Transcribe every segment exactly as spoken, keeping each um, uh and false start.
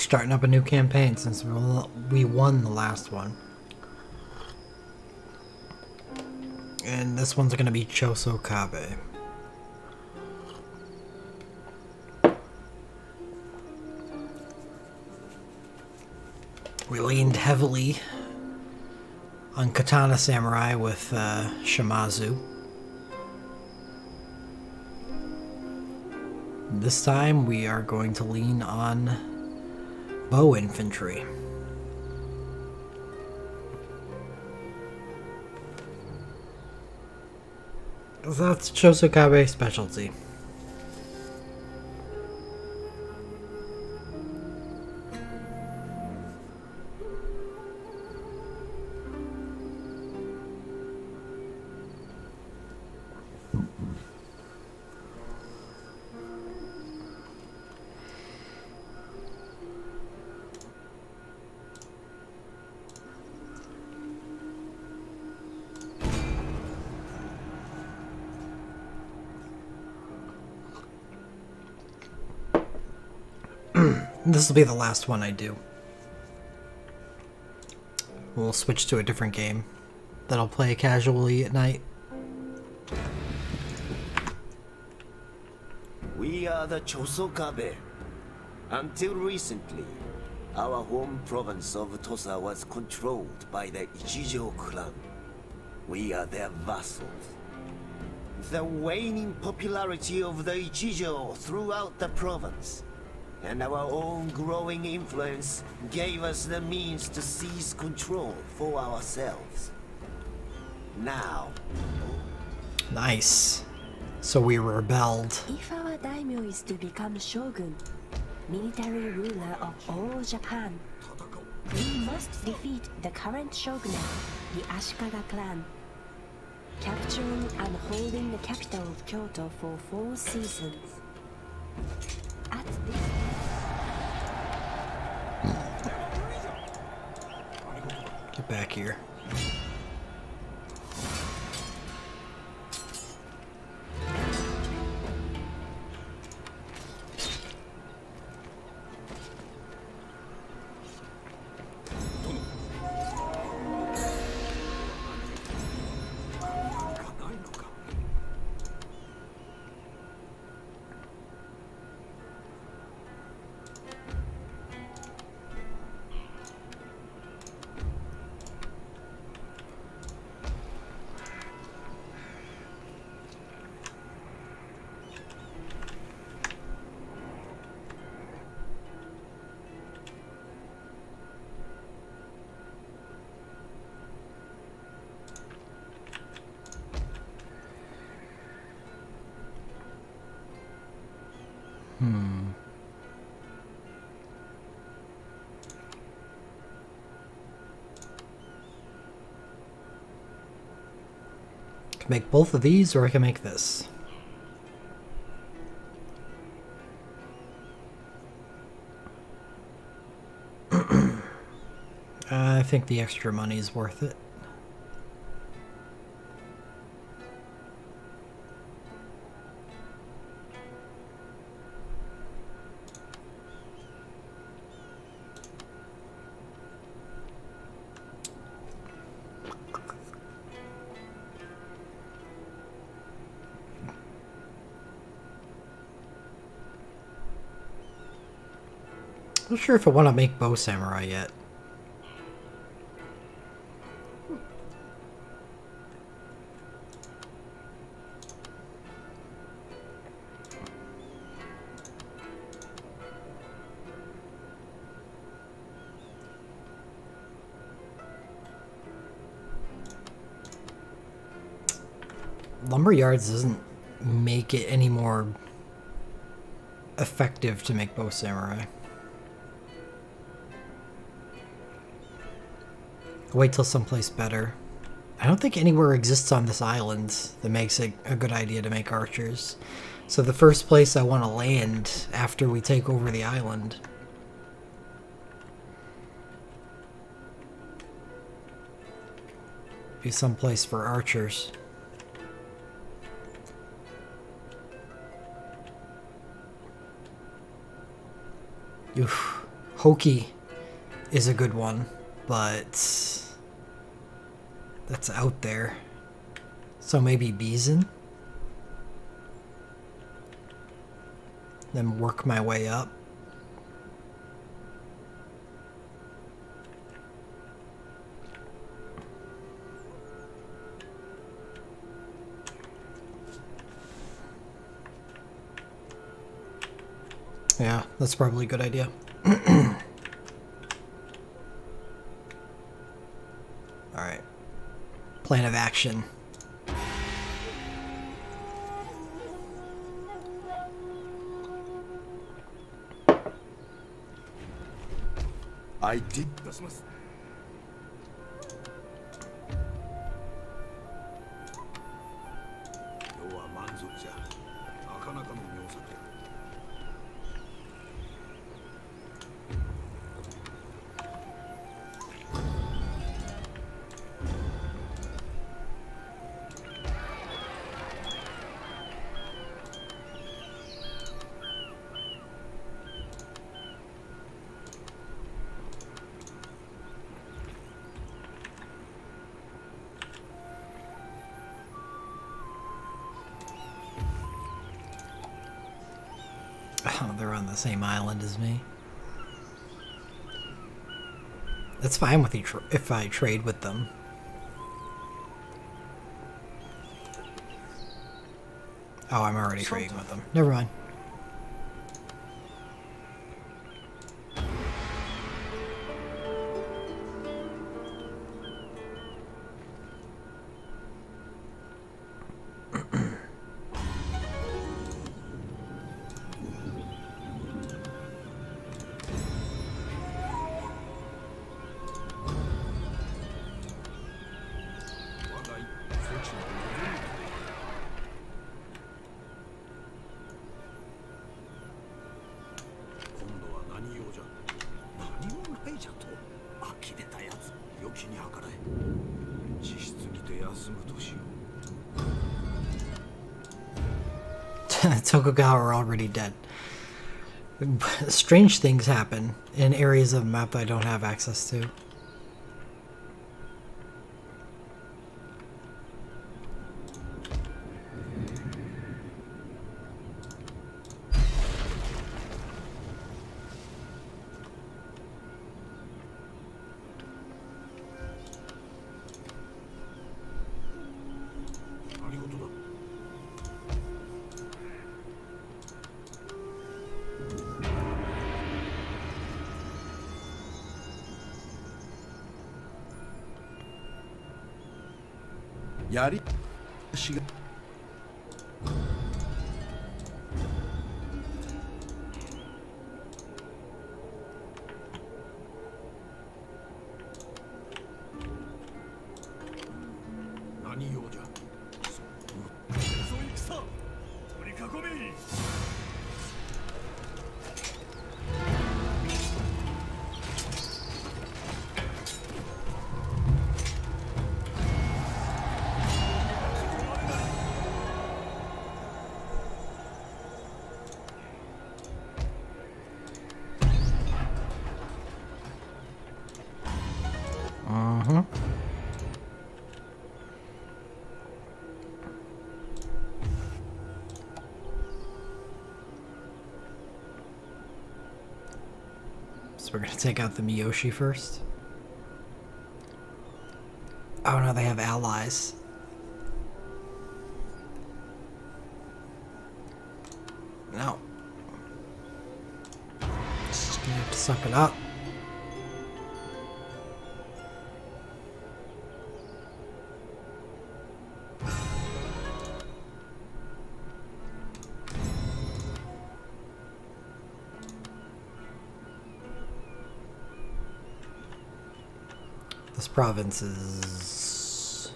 starting up a new campaign since we won the last one. And this one's gonna be Chosokabe. We leaned heavily on Katana Samurai with uh, Shimazu. This time we are going to lean on bow infantry. That's Chosokabe's specialty. This will be the last one I do. We'll switch to a different game that I'll play casually at night. We are the Chosokabe. Until recently, our home province of Tosa was controlled by the Ichijo clan. We are their vassals. The waning popularity of the Ichijo throughout the province and our own growing influence gave us the means to seize control for ourselves. Now... Nice. So we rebelled. If our daimyo is to become Shogun, military ruler of all Japan, we must defeat the current shogunate, the Ashikaga clan, capturing and holding the capital of Kyoto for four seasons. At this... Get back here. Hmm. I can make both of these, or I can make this. I think the extra money is worth it. Not sure if I want to make bow samurai yet. Lumberyards doesn't make it any more effective to make bow samurai. Wait till someplace better. I don't think anywhere exists on this island that makes it a good idea to make archers. So the first place I want to land after we take over the island. Be someplace for archers. Oof. Hoki is a good one, but that's out there. So maybe Bizen? Then work my way up. Yeah, that's probably a good idea. Alright. Plan of action. I did. 出します。今日は満足じゃ。なかなかの妙作じゃ。 Oh, they're on the same island as me. That's fine with you tr if I trade with them. Oh, I'm already trading with them. Never mind. Tokugawa are already dead. Strange things happen in areas of the map I don't have access to. Yari. She. Uh-huh. So we're gonna take out the Miyoshi first. Oh no, they have allies. No. Just gonna have to suck it up. This province is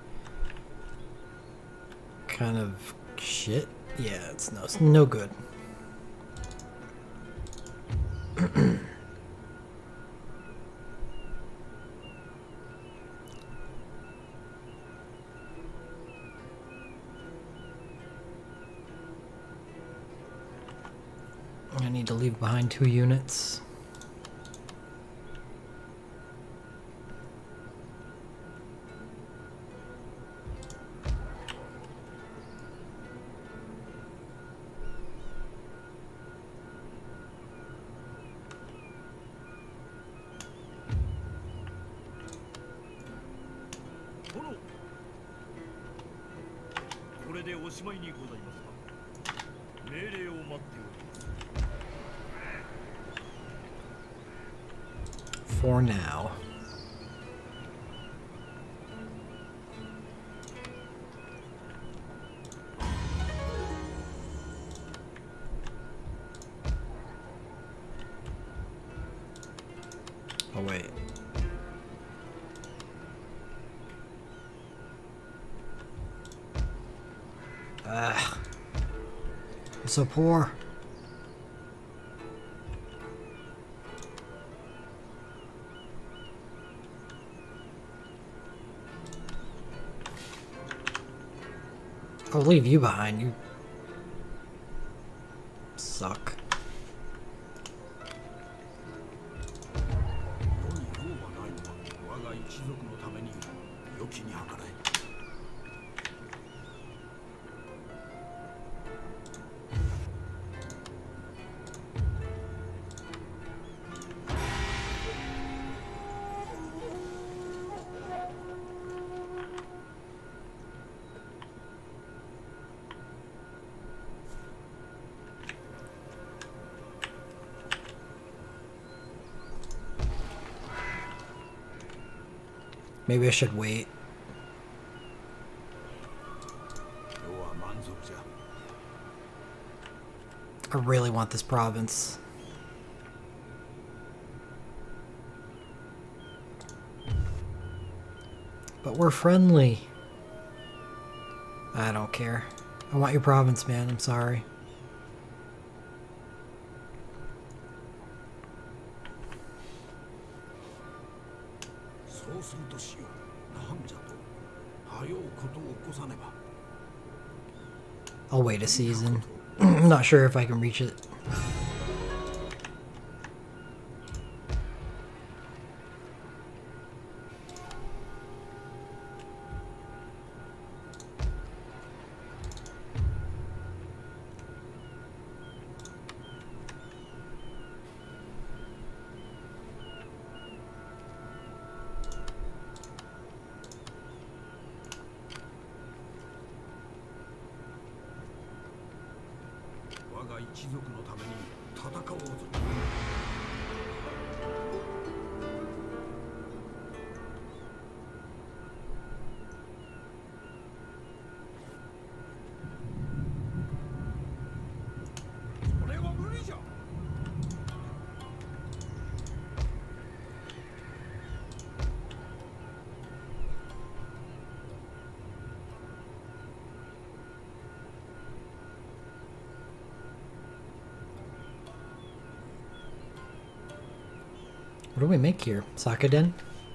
kind of shit. Yeah, it's no, it's no good. I need to leave behind two units. しまいにございますか。命令を待っております。 For now. Oh wait. Ah, I'm so poor. I'll leave you behind. You suck. 'Maybe I should wait. I really want this province. But we're friendly. I don't care. I want your province, man. I'm sorry. I'll wait a season. I'm not sure if I can reach it. What do we make here? Sakaden?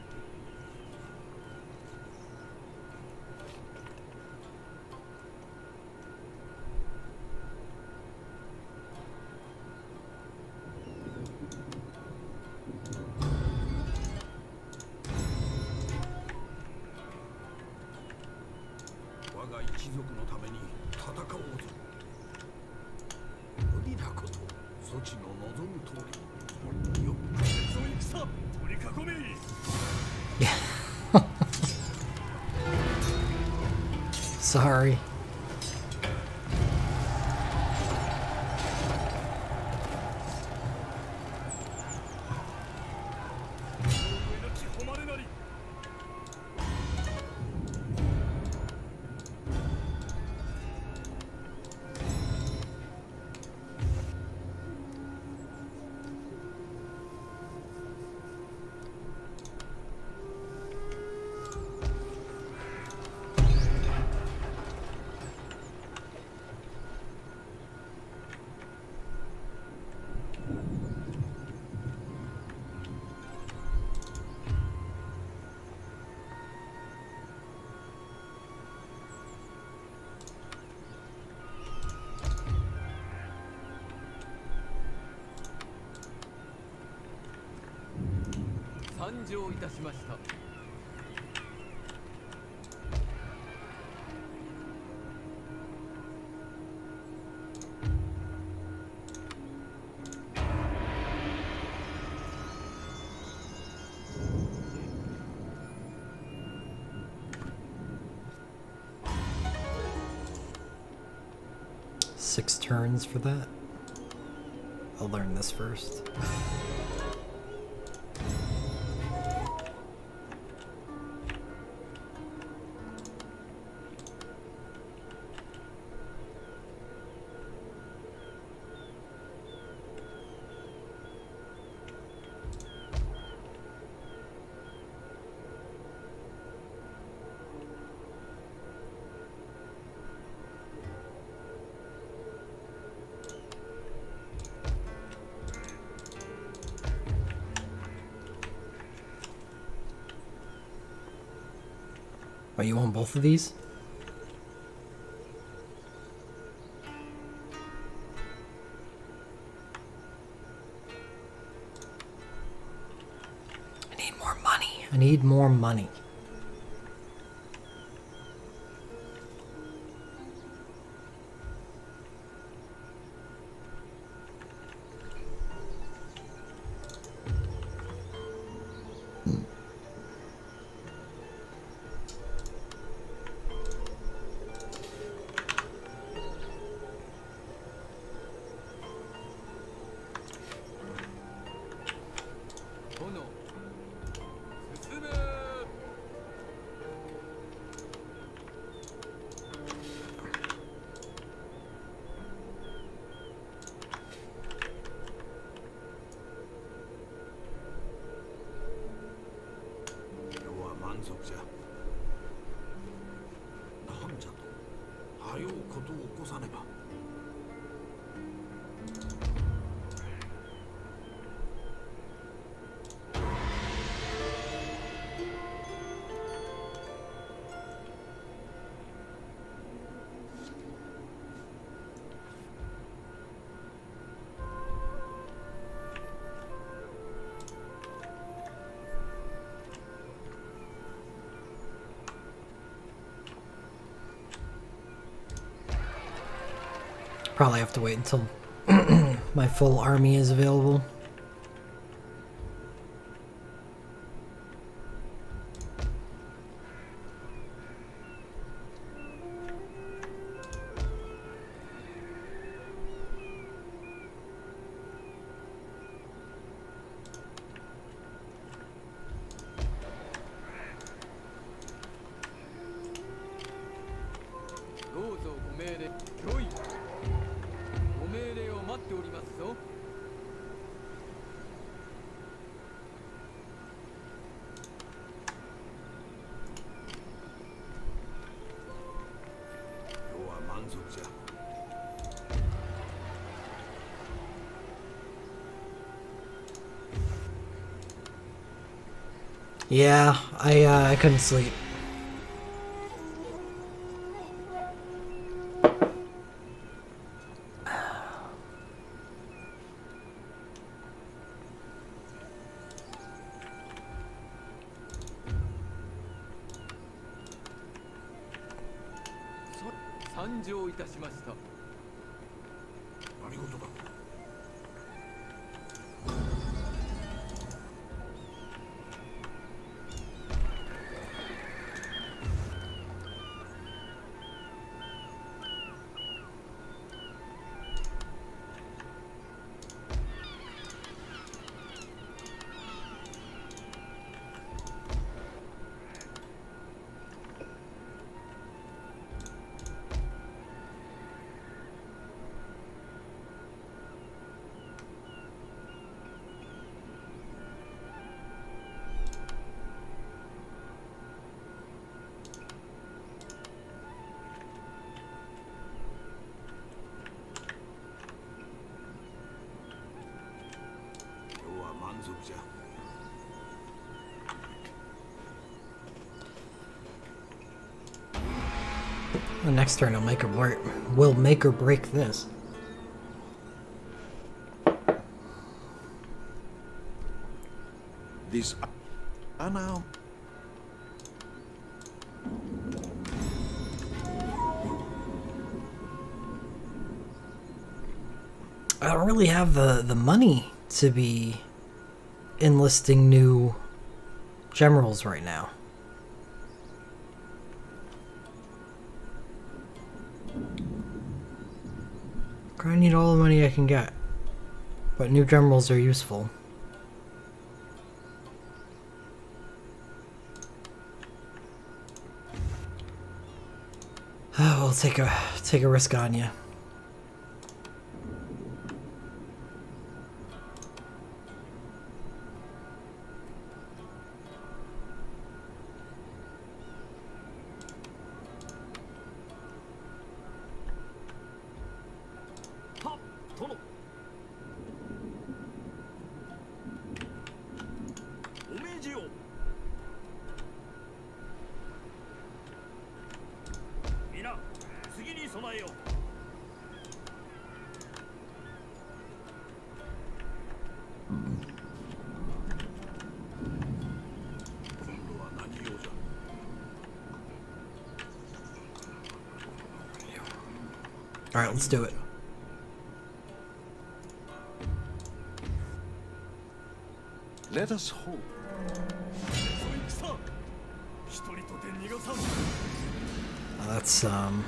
Sorry. six turns for that. I'll learn this first. Oh, you want both of these? I need more money. I need more money. Probably have to wait until my full army is available. Yeah, I uh, I couldn't sleep. The next turn will make or break. Will make or break this. This. Ah, now. I don't really have the the money to be enlisting new generals right now. I need all the money I can get. But new drum rolls are useful. Oh, we'll take a take a risk on you. Alright, let's do it. Let us hope. That's, um...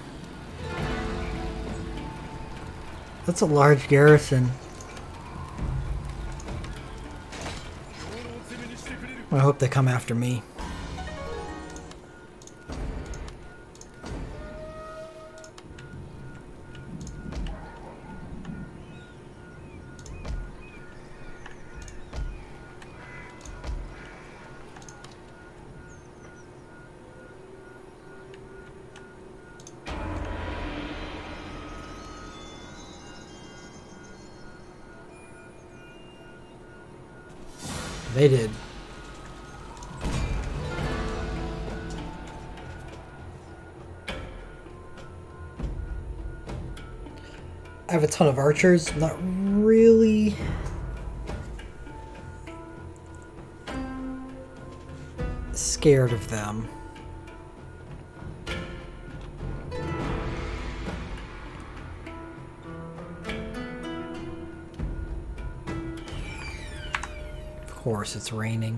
That's a large garrison. I hope they come after me. They did. I have a ton of archers. I'm not really scared of them. Of course, it's raining.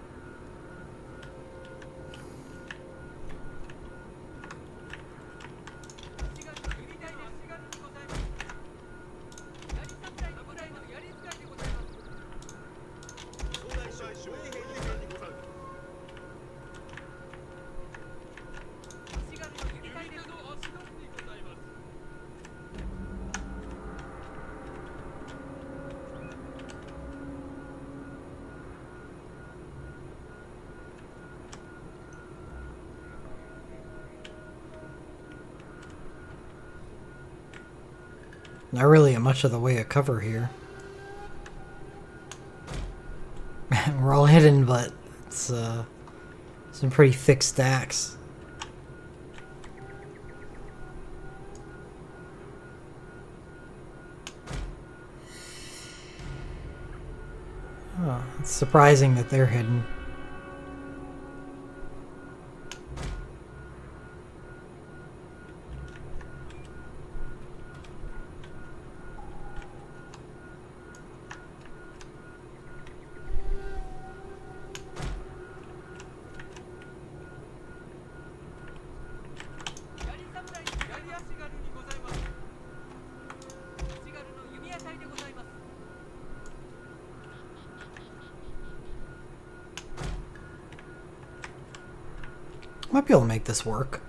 Not really much of the way of cover here. We're all hidden, but it's uh, some pretty thick stacks. Oh, it's surprising that they're hidden. Might be able to make this work.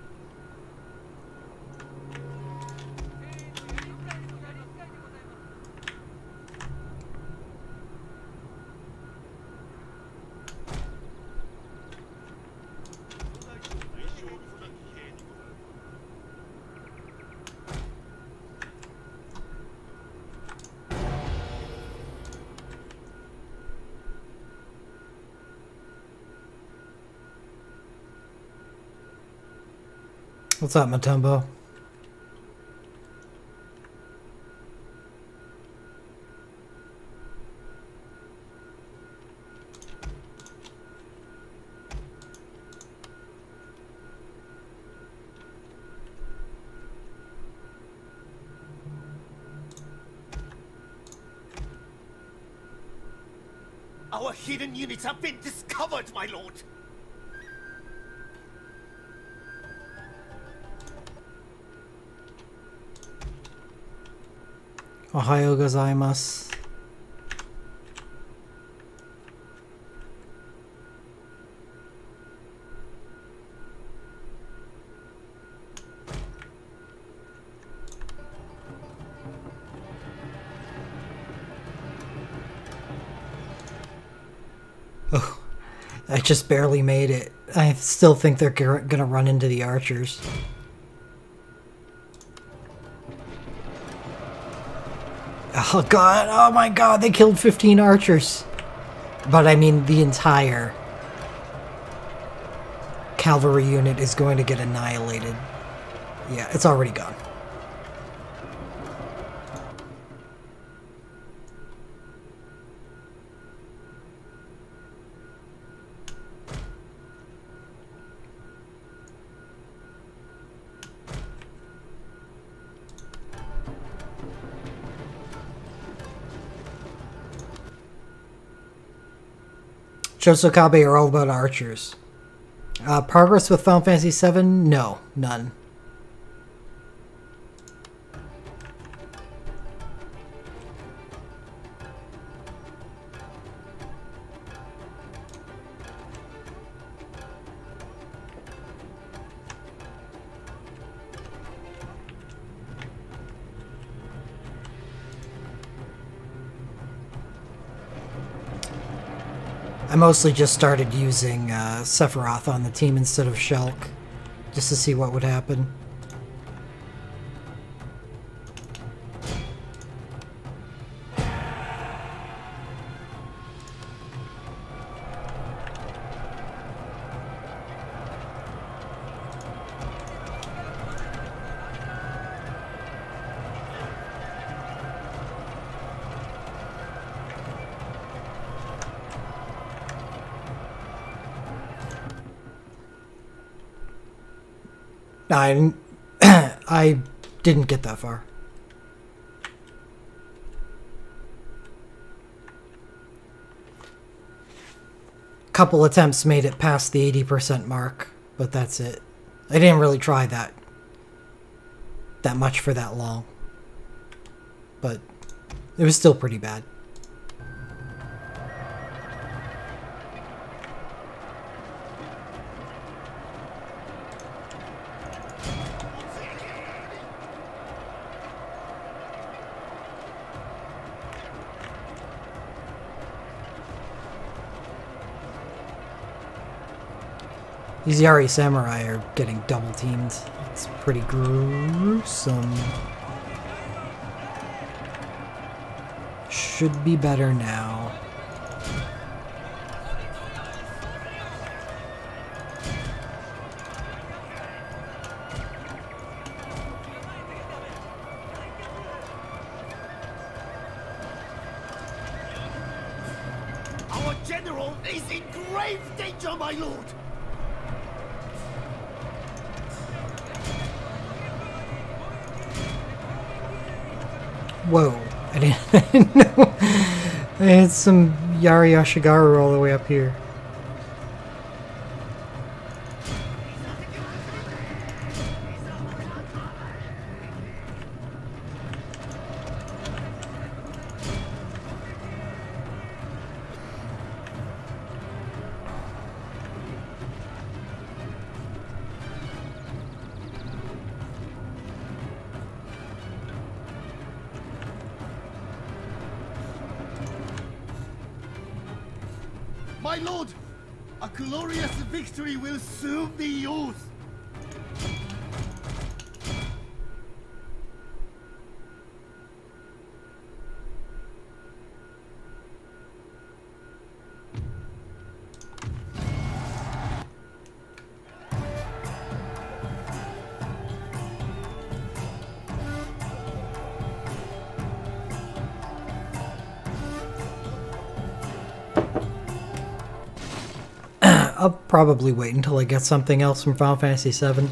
What's up, Matumbo? Our hidden units have been discovered, my lord! Ohayo gozaimasu. Oh, I just barely made it. I still think they're gonna run into the archers. Oh god, oh my god, they killed fifteen archers. But I mean, the entire cavalry unit is going to get annihilated. Yeah, it's already gone. Chosokabe are all about archers. Uh, progress with Final Fantasy seven? No, none. I mostly just started using uh, Sephiroth on the team instead of Shulk, just to see what would happen. I didn't, I didn't get that far. Couple attempts made it past the eighty percent mark, but that's it. I didn't really try that that much for that long. But it was still pretty bad. These Yari Samurai are getting double teamed. It's pretty gruesome. Should be better now. Our general is in grave danger, my lord! Whoa, I didn't, I didn't know. I had some Yari Ashigaru all the way up here. My lord, a glorious victory will soon be yours. I'll probably wait until I get something else from Final Fantasy seven.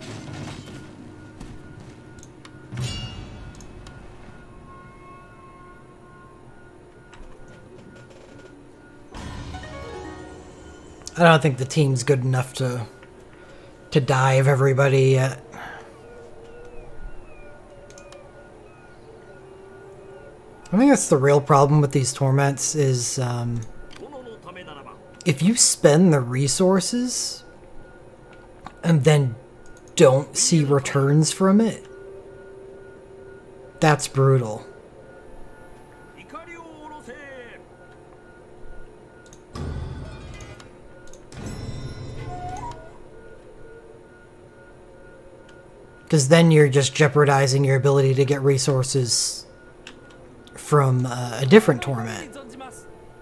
I don't think the team's good enough to to dive everybody yet. I think that's the real problem with these torments is um, 殿のためならば if you spend the resources and then don't see returns from it, that's brutal. 怒りを下ろせ Because then you're just jeopardizing your ability to get resources from uh, a different torment. 存じます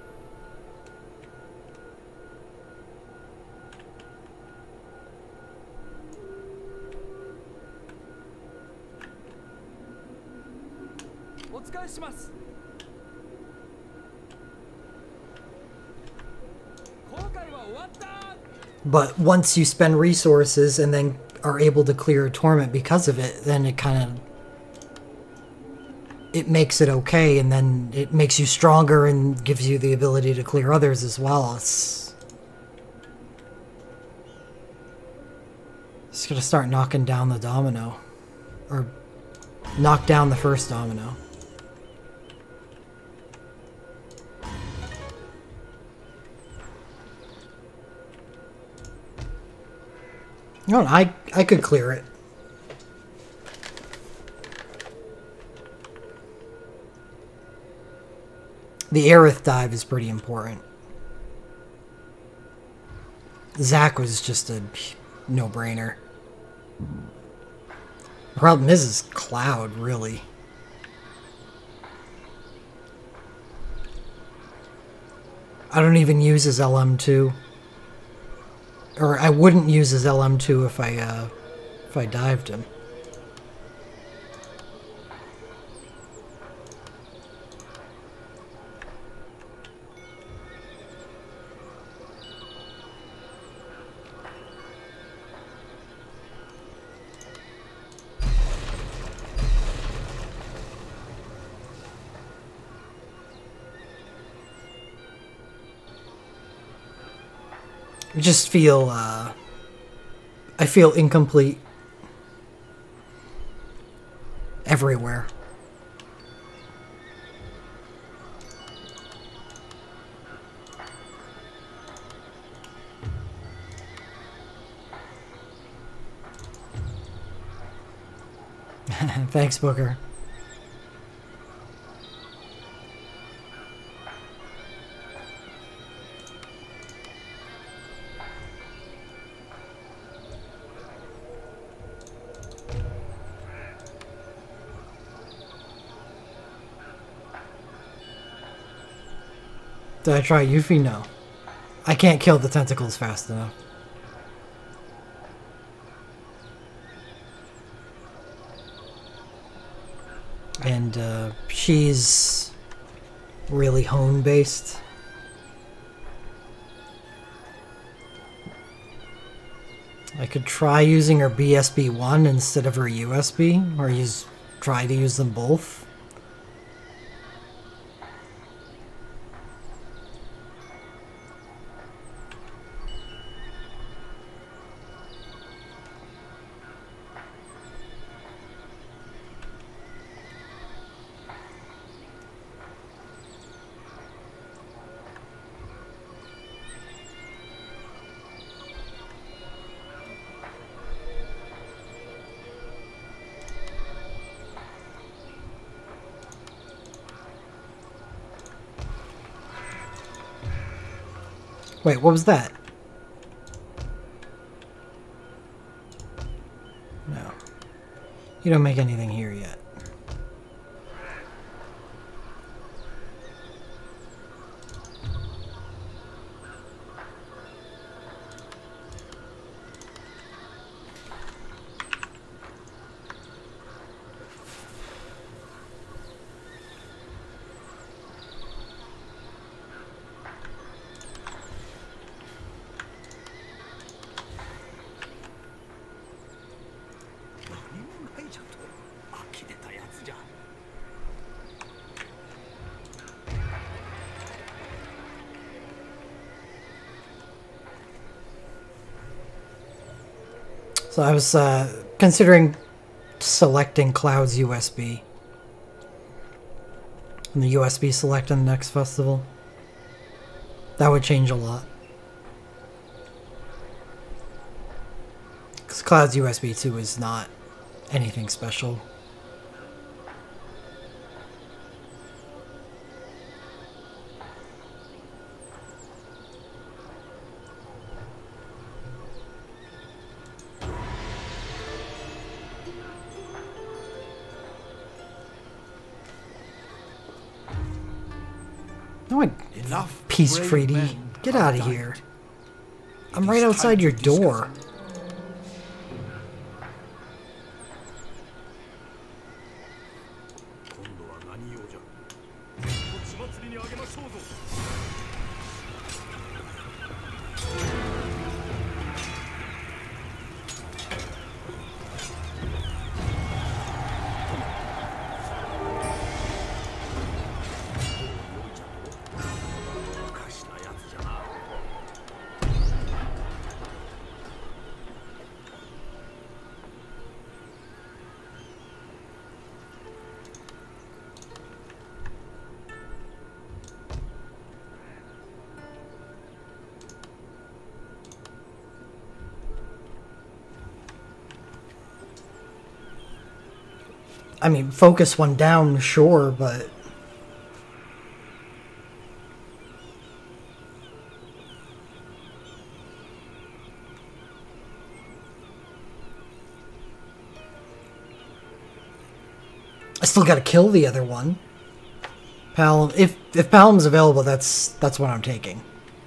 お疲れします 後悔は終わった But once you spend resources and then are able to clear a torment because of it, then it kind of it makes it okay, and then it makes you stronger and gives you the ability to clear others as well. It's just gonna start knocking down the domino, or knock down the first domino. No, I I could clear it. The Aerith dive is pretty important. Zack was just a no-brainer. The problem is, is Cloud, really. I don't even use his L M two. Or I wouldn't use his L M two if I, uh, if I dived him. I just feel, uh, I feel incomplete everywhere. Thanks, Booker. Did I try Yuffie? No. I can't kill the tentacles fast enough. And uh, she's really hone-based. I could try using her B S B one instead of her U S B, or use try to use them both. Wait, what was that? No. You don't make anything here yet. So I was uh, considering selecting Cloud's U S B. And the U S B select in the next festival. That would change a lot. Because Cloud's U S B two is not anything special. No, I Enough. Peace brave Freedy. men Get have out of died. here. It I'm is right time outside your to discuss door. it. 今度は何用じゃ。 血祭りにあげましょうぞ。 おかしなやつじゃな。 I mean, focus one down, sure, but... I still gotta kill the other one. Palom, if if Palom's available, that's that's what I'm taking.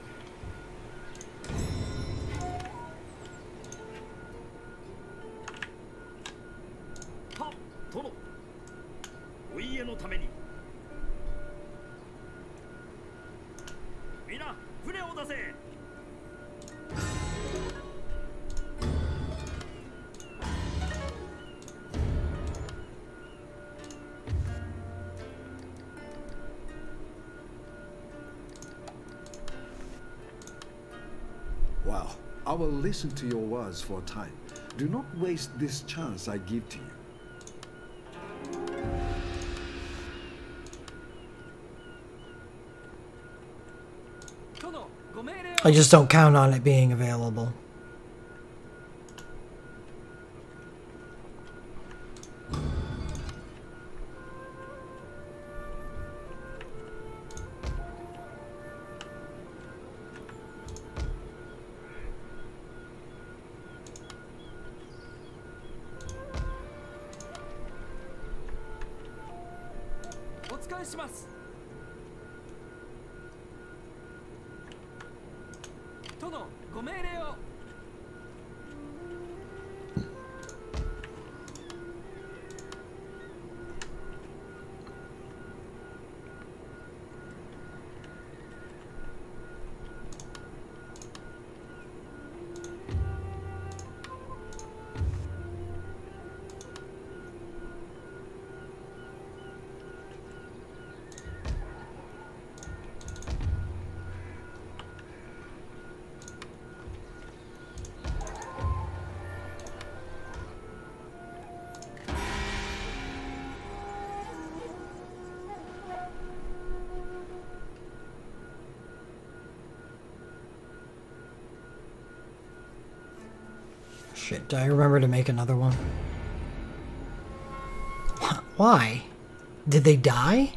Well, I will listen to your words for a time. Do not waste this chance I give to you. I just don't count on it being available. Shit, do I remember to make another one? Why? Did they die?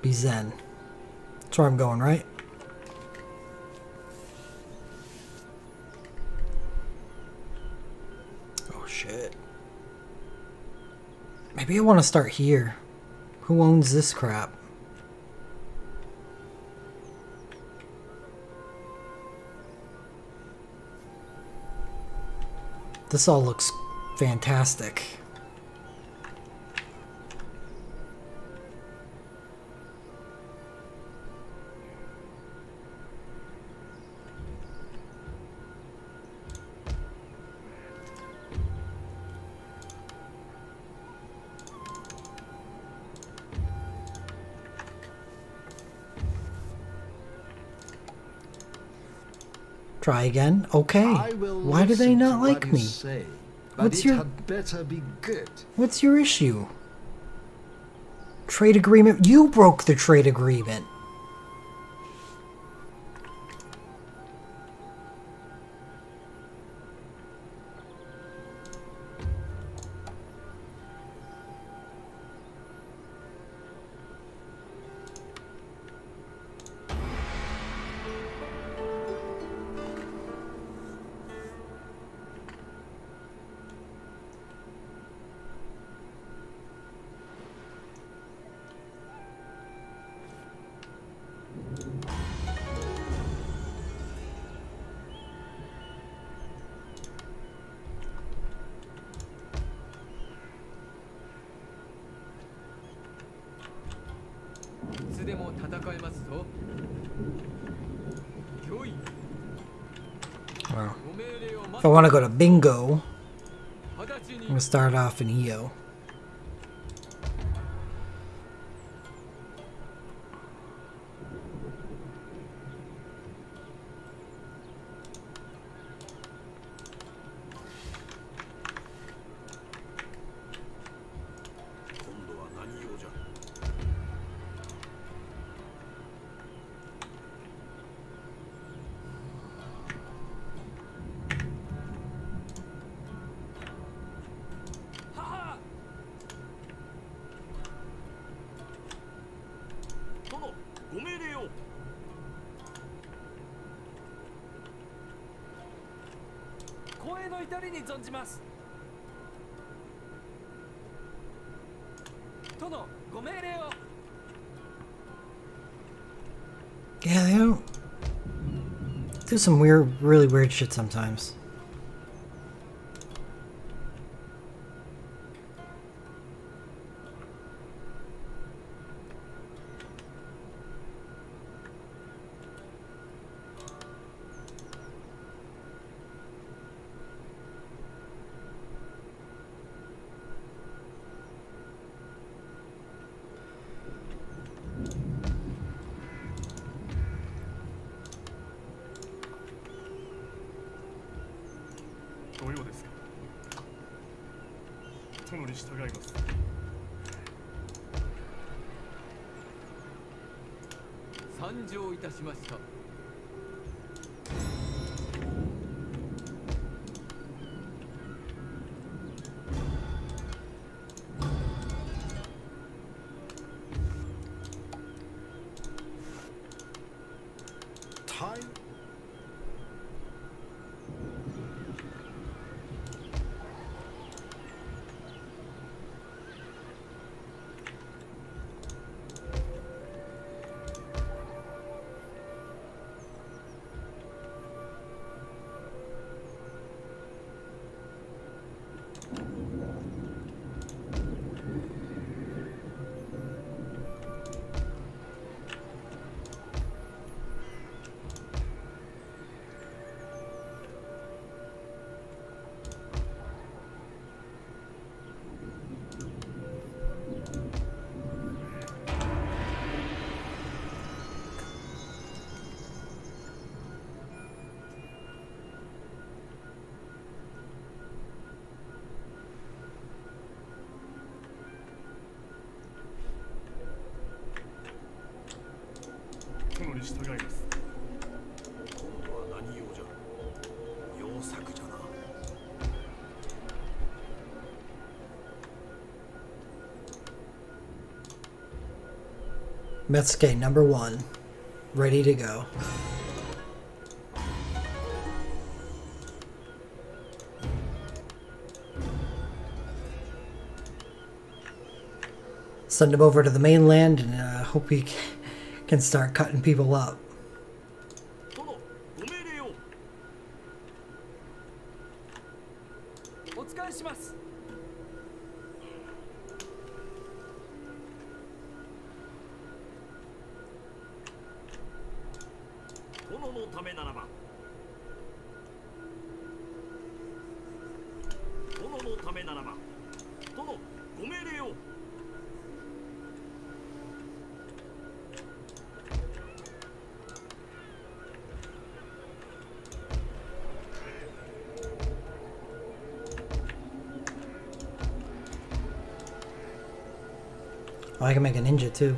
Be zen. That's where I'm going, right? Oh shit. Maybe I want to start here. Who owns this crap? This all looks fantastic. Try again? Okay. Why do they not like me? Say, What's it your had better be good. What's your issue? Trade agreement? You broke the trade agreement. Wow. If I want to go to bingo, I'm going to start off in E O. Yeah, they don't do some weird, really weird shit sometimes. Time. Metsuke number one, ready to go. Send him over to the mainland and uh, hope he can start cutting people up. 殿ご命令を。お使いします。殿のためならば。殿のためならば。殿ご命令を。 Oh, I can make a ninja too.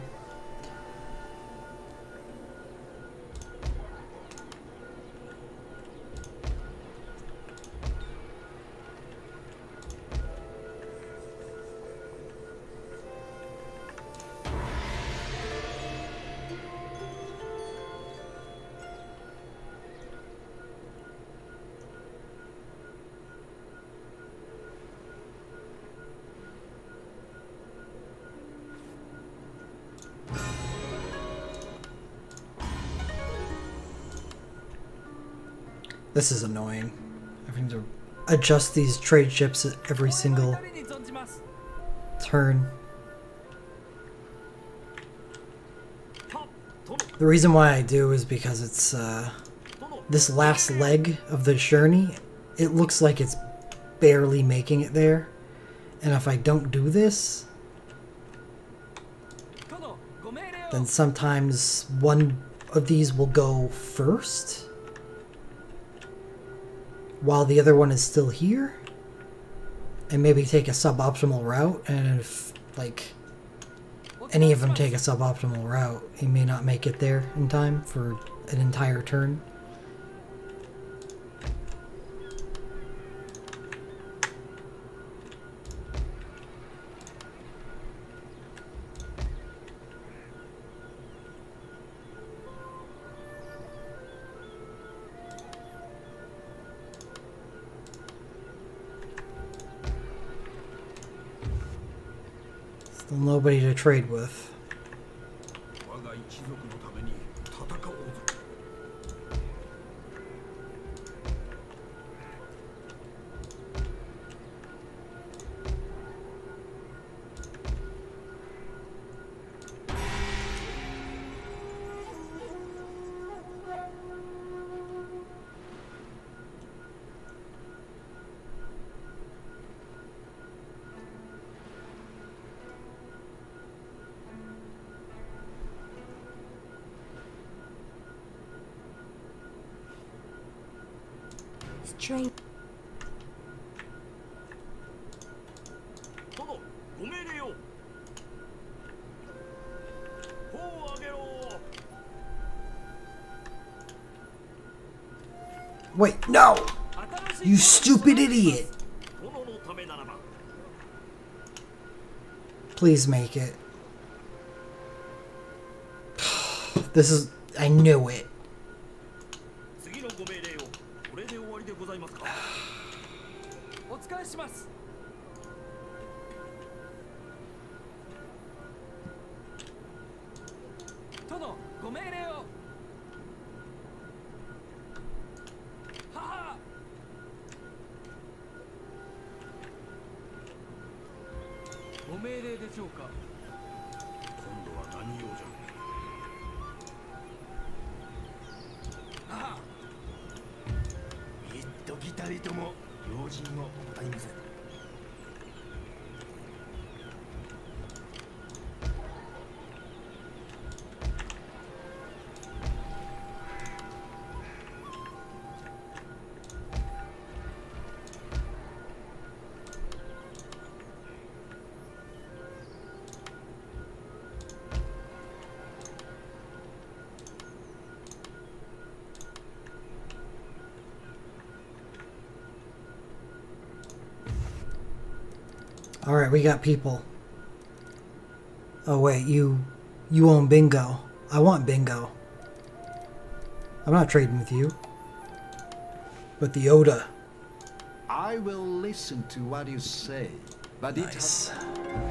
This is annoying. Having to adjust these trade ships at every single turn. The reason why I do is because it's uh, this last leg of the journey. It looks like it's barely making it there, and if I don't do this, then sometimes one of these will go first while the other one is still here, and maybe take a suboptimal route, and if, like, any of them take a suboptimal route, he may not make it there in time for an entire turn. Still nobody to trade with. Strength. 殿ご命令を。砲を上げろ。 Wait, no! You stupid idiot! 殿のためならば。 Please make it. This is... I knew it. 次のご命令を。これで終わりでございますか。お使いします。殿ご命令を。はは。ご命令でしょうか。今度は何用じゃ。 一人とも用心をありません。 Alright, we got people. Oh wait, you You own bingo. I want bingo. I'm not trading with you. But the Oda. I will listen to what you say, but Nice. it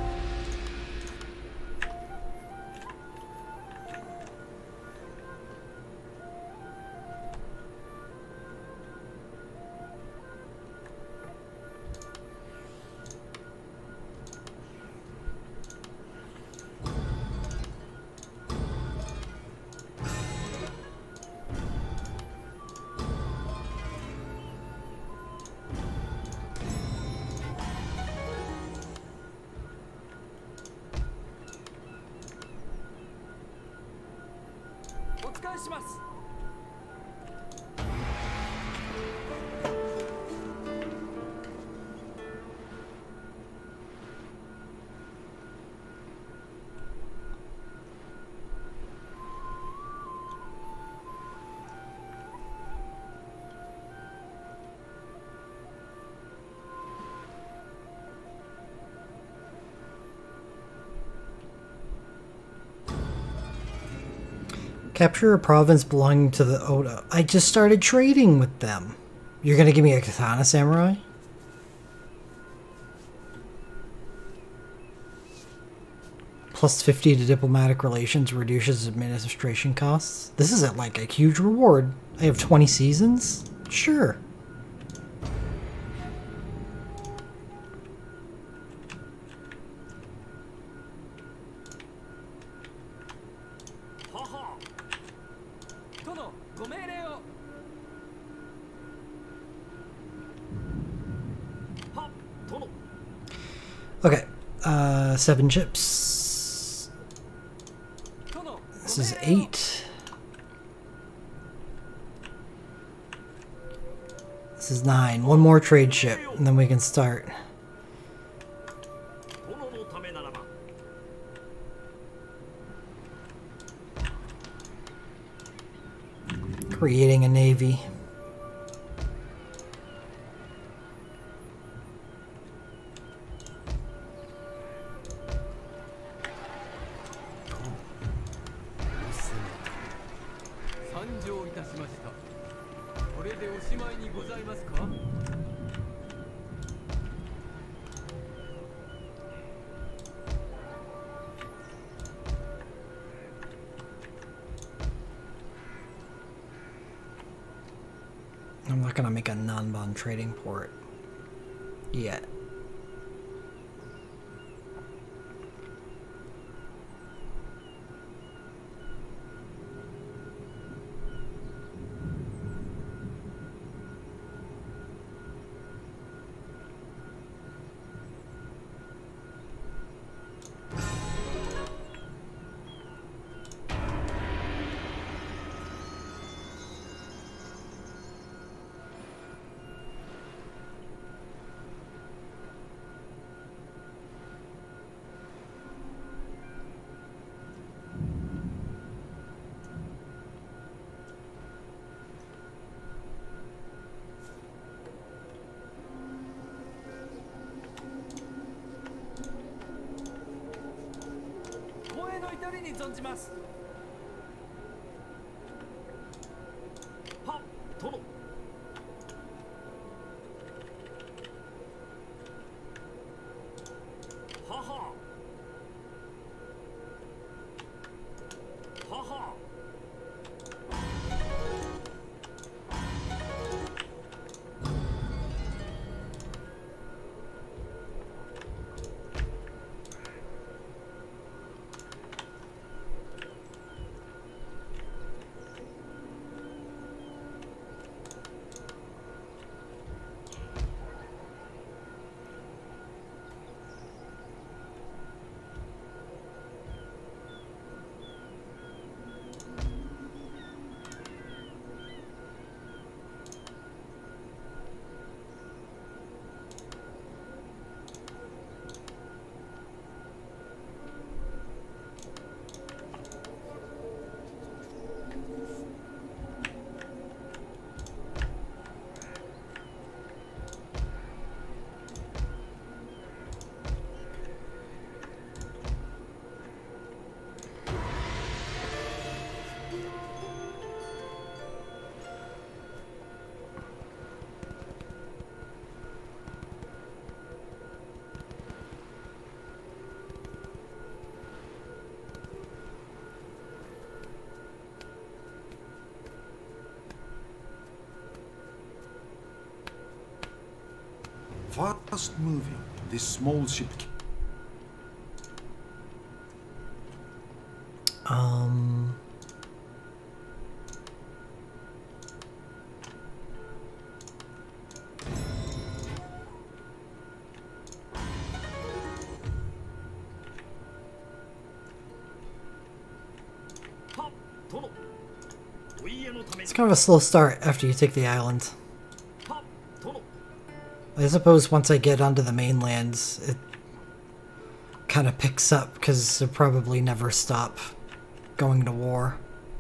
Capture a province belonging to the Oda. I just started trading with them. You're gonna give me a katana samurai? Plus fifty to diplomatic relations reduces administration costs. This is at like a huge reward. I have twenty seasons? Sure. Okay, uh, seven chips. This is eight. This is nine. One more trade ship, and then we can start. Creating a navy. I'm not gonna make a non-bond trading port yet. Fast moving, this small ship. Um. It's kind of a slow start after you take the island. I suppose once I get onto the mainland, it kind of picks up because they'll probably never stop going to war.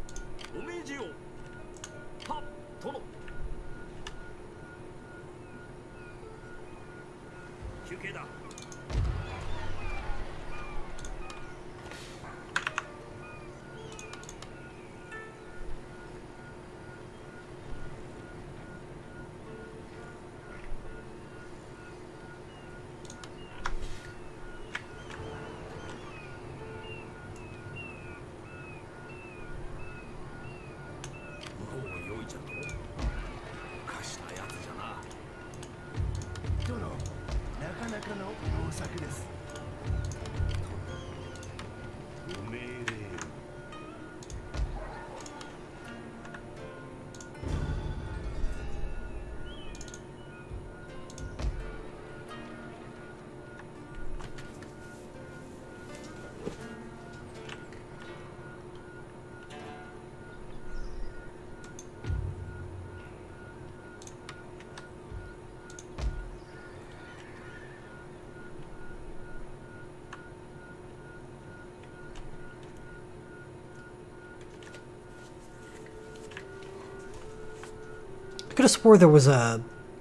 I could have swore there was a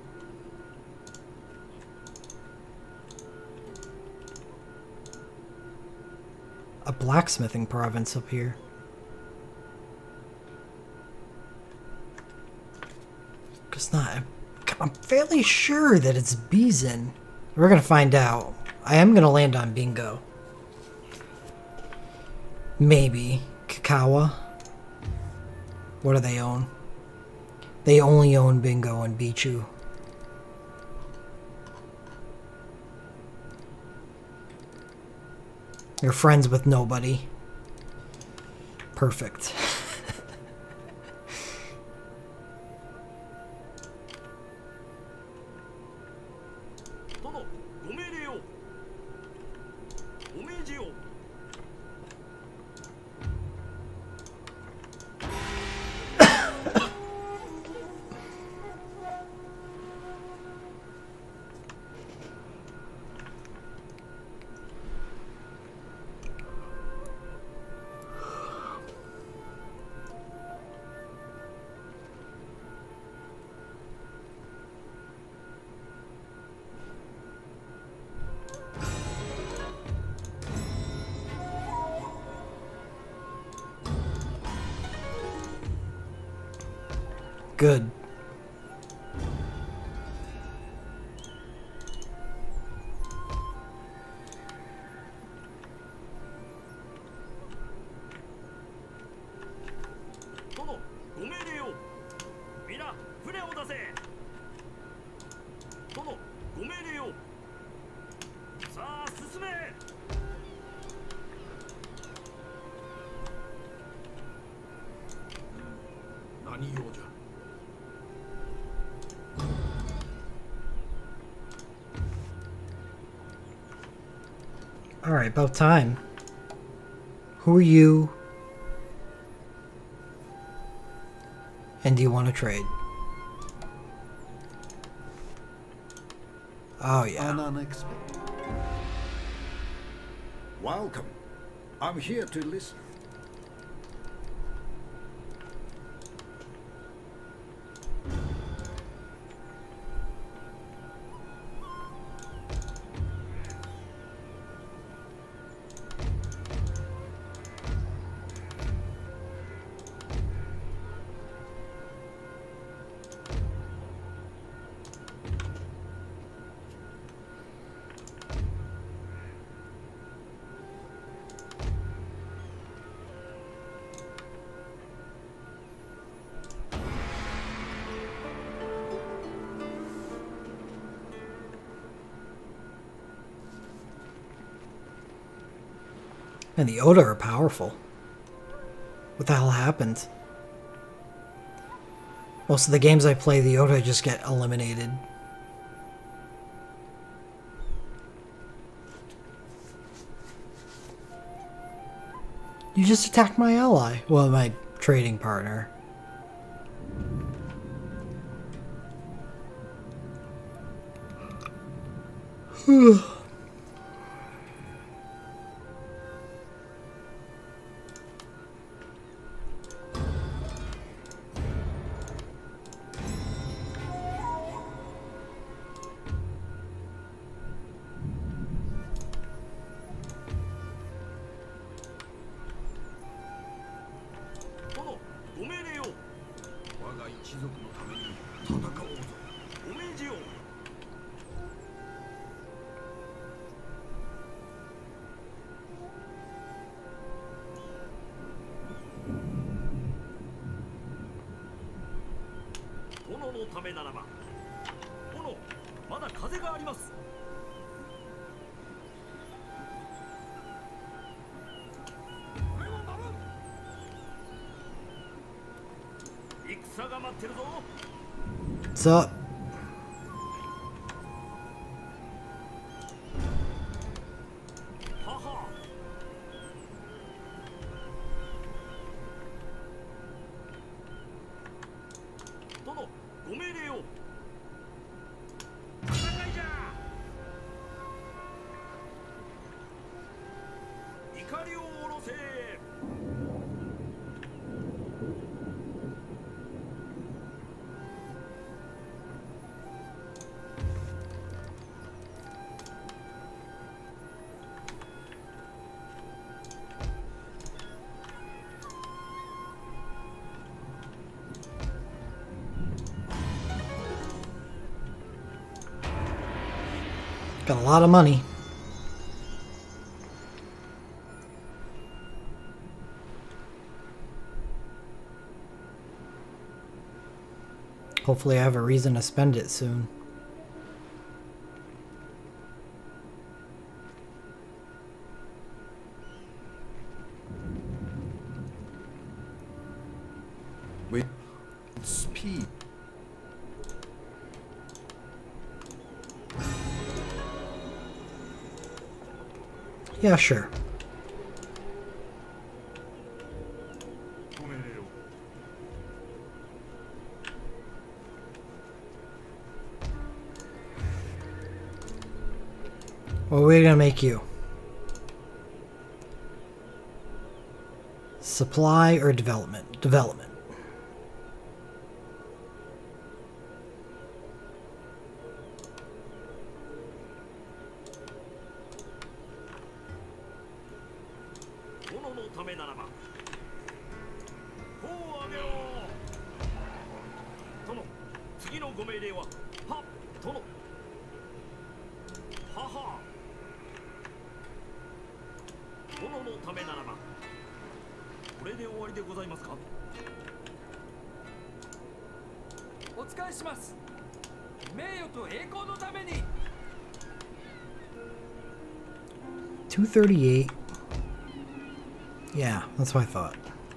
a blacksmithing province up here. Cause not. I'm, I'm fairly sure that it's Bizen. We're gonna find out. I am gonna land on Bingo. Maybe Kakawa. What do they own? They only own Bingo and Bichu. You're friends with nobody. Perfect. Good. Alright, about time. Who are you? And do you want to trade? Oh, yeah. An unexpected. Welcome. I'm here to listen. And the Oda are powerful. What the hell happened? Most of the games I play, the Oda just get eliminated. You just attacked my ally. Well, my trading partner. What's up? Got a lot of money. Hopefully I have a reason to spend it soon. With speed. Yeah, sure. What are we gonna make you? Supply or development? Development. two thirty-eight. Yeah, that's what I thought.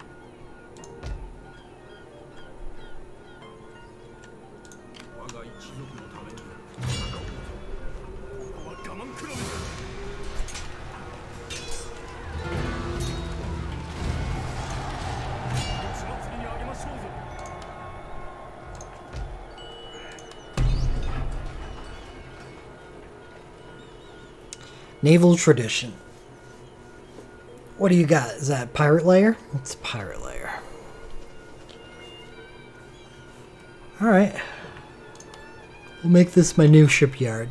Naval tradition. What do you got? Is that pirate layer? It's pirate layer. Alright. We'll make this my new shipyard.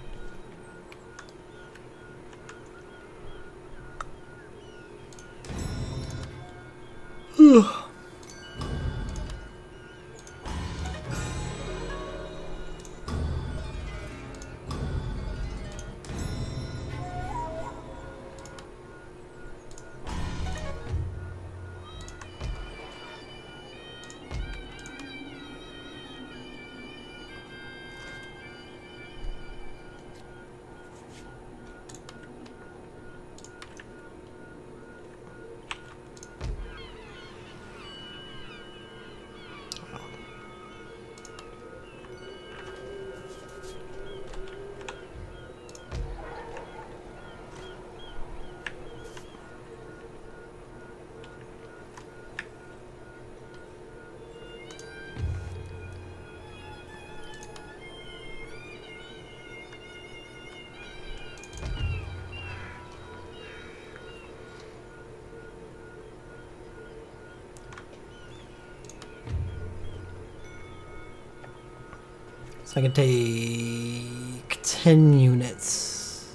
So I can take ten units.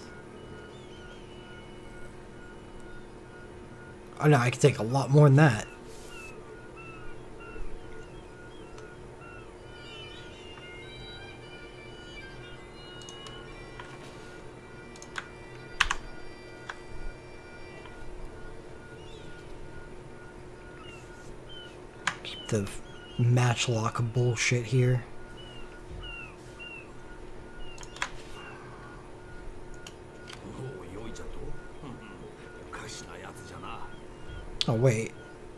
Oh no, I can take a lot more than that. Keep the matchlock bullshit here. Oh, wait.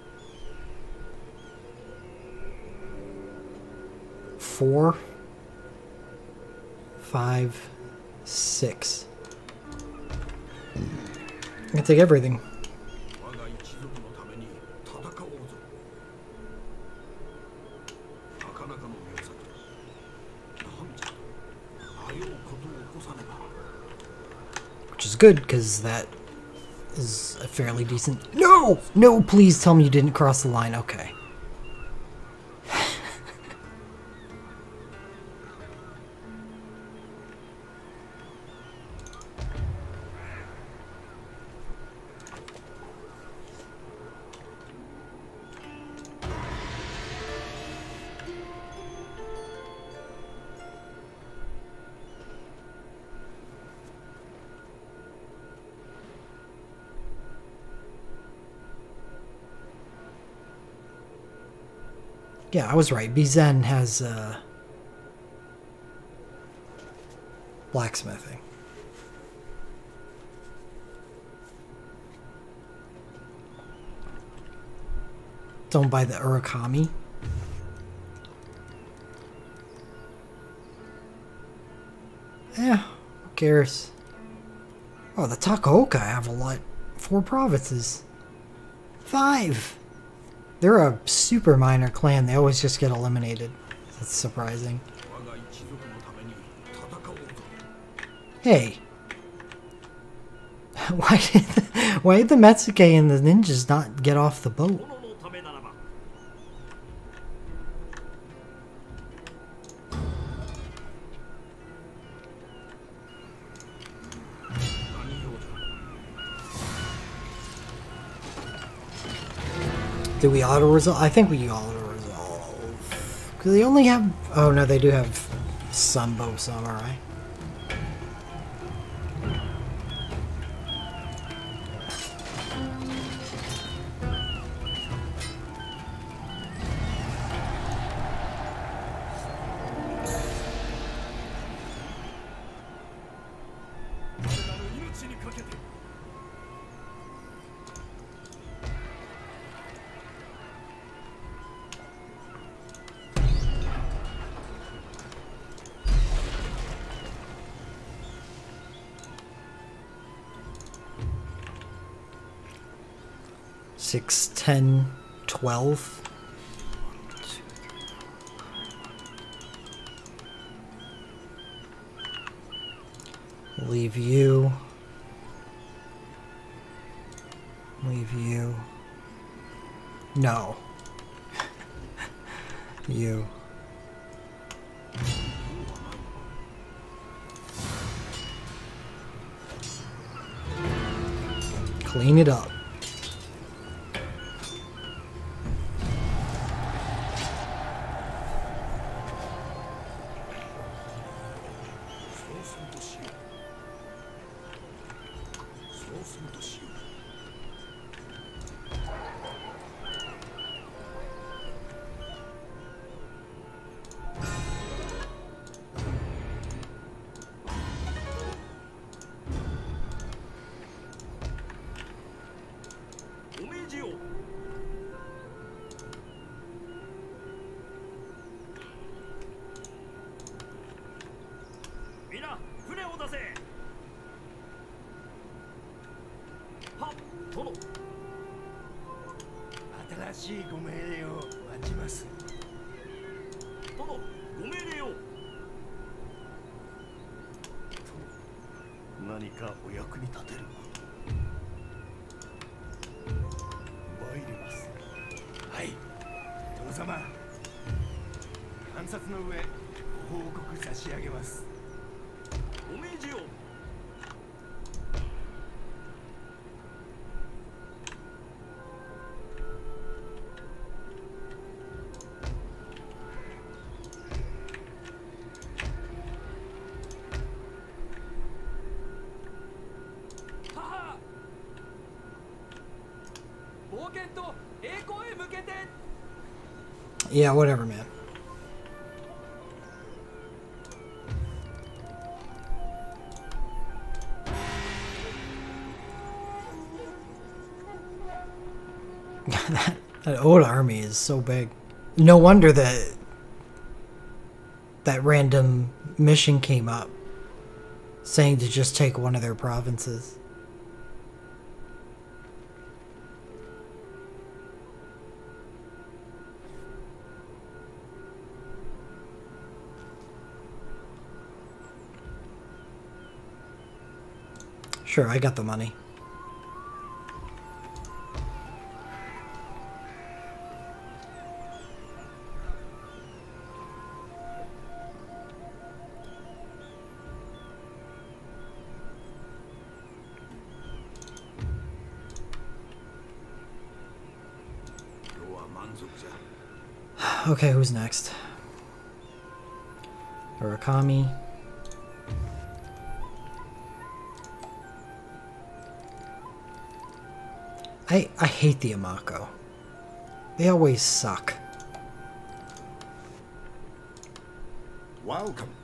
Four, five, six. I can take everything. Which is good, because that is a fairly decent... No! No, please tell me you didn't cross the line. Okay. Yeah, I was right. Bizen has uh, blacksmithing. It's owned by the Urakami. Yeah, who cares? Oh, the Takaoka have a lot. Four provinces. Five! They're a super minor clan. They always just get eliminated. That's surprising. Hey. Why did the, why did the Metsuke and the ninjas not get off the boat? Do we auto-resolve? I think we auto-resolve. Because they only have... Oh, no, they do have Sambo Samurai. Six, ten, twelve. Leave you. Leave you. No. You. Clean it up. 報告差し上げます。お命じを。 Yeah, whatever, man. that, that old army is so big. No wonder that that random mission came up saying to just take one of their provinces. Sure, I got the money. Okay, who's next? Urakami. I, I hate the Amako. They always suck. Welcome.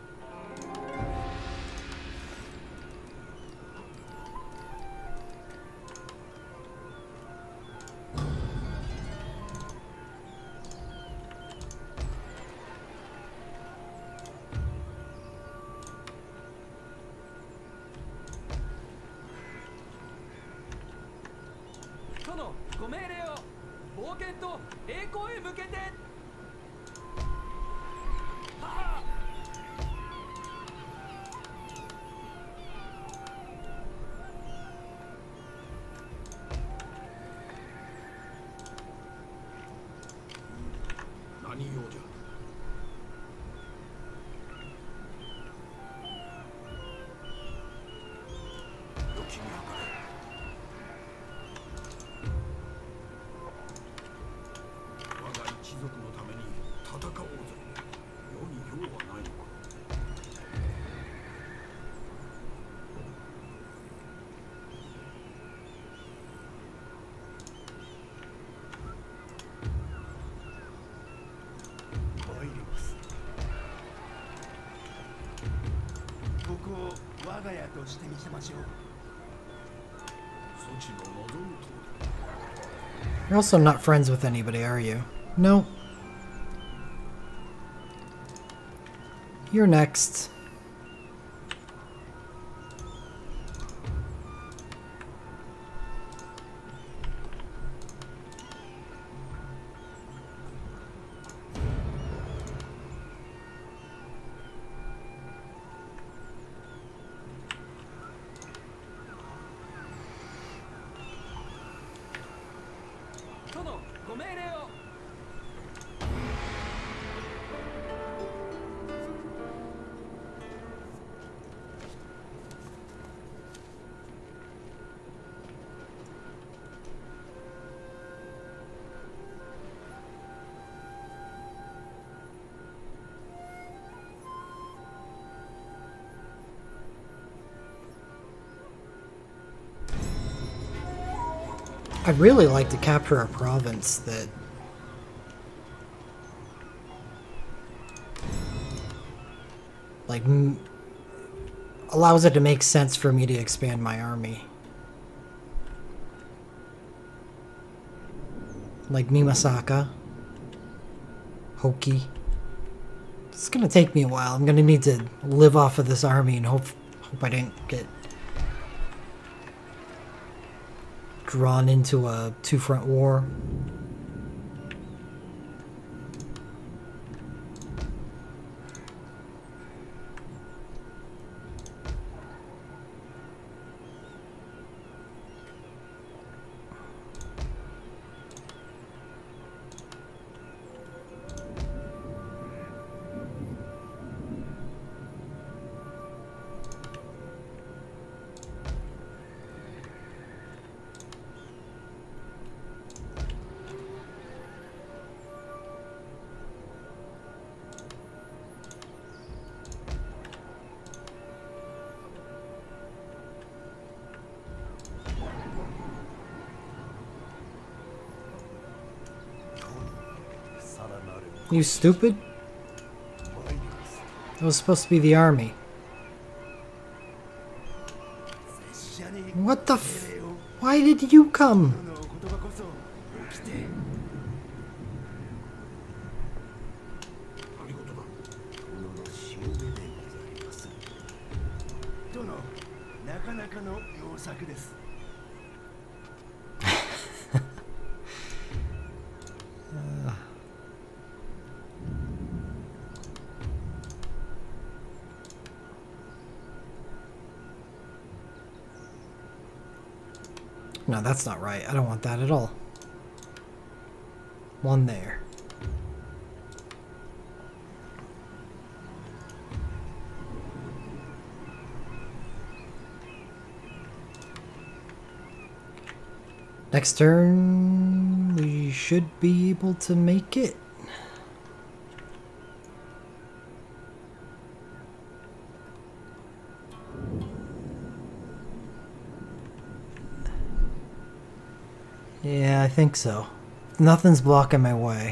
You're also not friends with anybody, are you? No. You're next. I'd really like to capture a province that like m allows it to make sense for me to expand my army. Like Mimasaka, Hoki. It's gonna take me a while. I'm gonna need to live off of this army and hope hope I didn't get drawn into a two-front war. You stupid? It was supposed to be the army. What the f- Why did you come? uh. No, that's not right. I don't want that at all. One there. Next turn, we should be able to make it. Yeah, I think so. Nothing's blocking my way.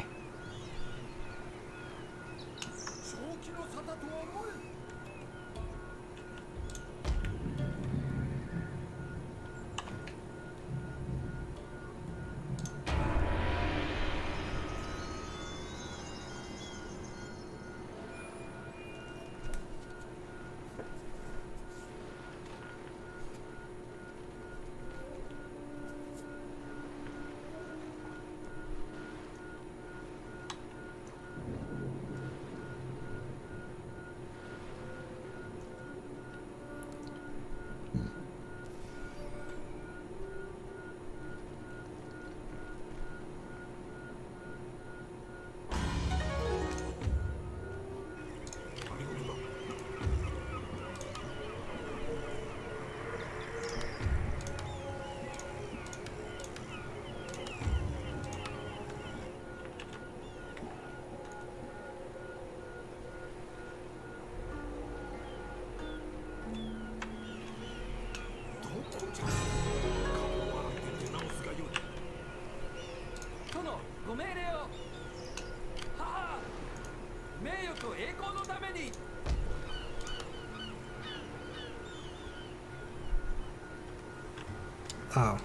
Oh.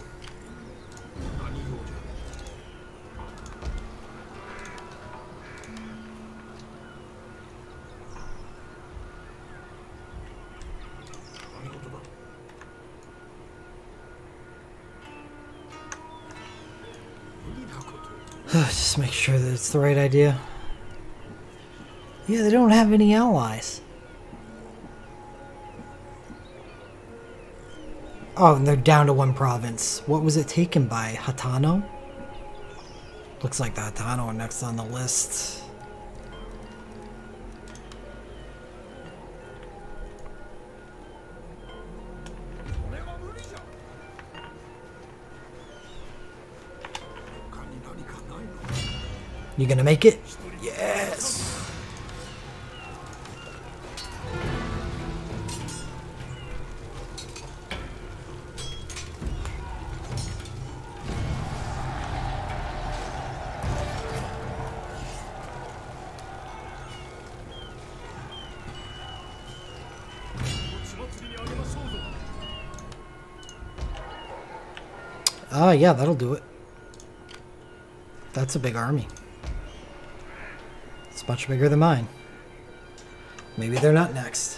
Just make sure that it's the right idea. Yeah, they don't have any allies. Oh, and they're down to one province. What was it taken by? Hatano? Looks like the Hatano are next on the list. You gonna make it? Yes! Ah, uh, yeah, that'll do it. That's a big army. It's much bigger than mine. Maybe they're not next.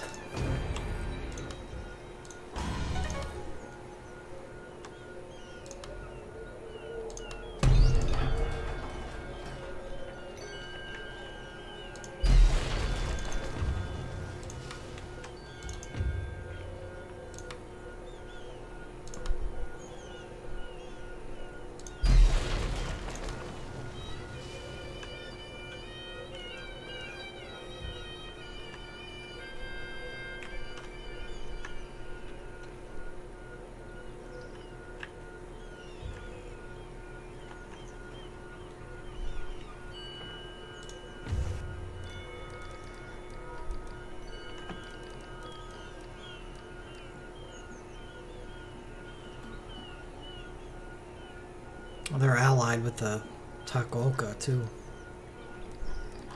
They're allied with the Takoka too.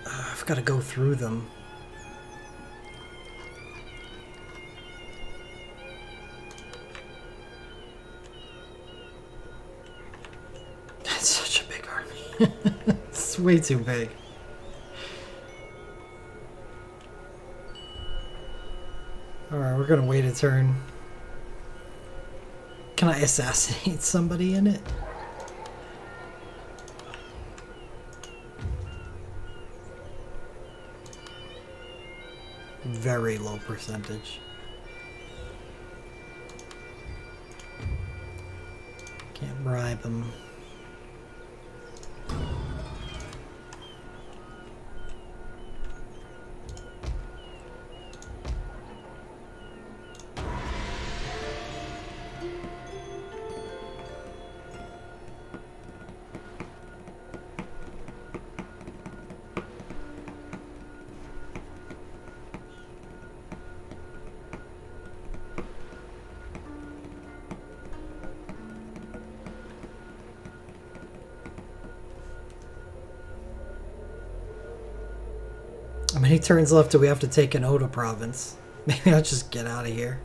Uh, I've got to go through them. That's such a big army. It's way too big. Alright, we're gonna wait a turn. Can I assassinate somebody in it? Very low percentage. Can't bribe them. How many turns left do we have to take in Oda province? Maybe I'll just get out of here.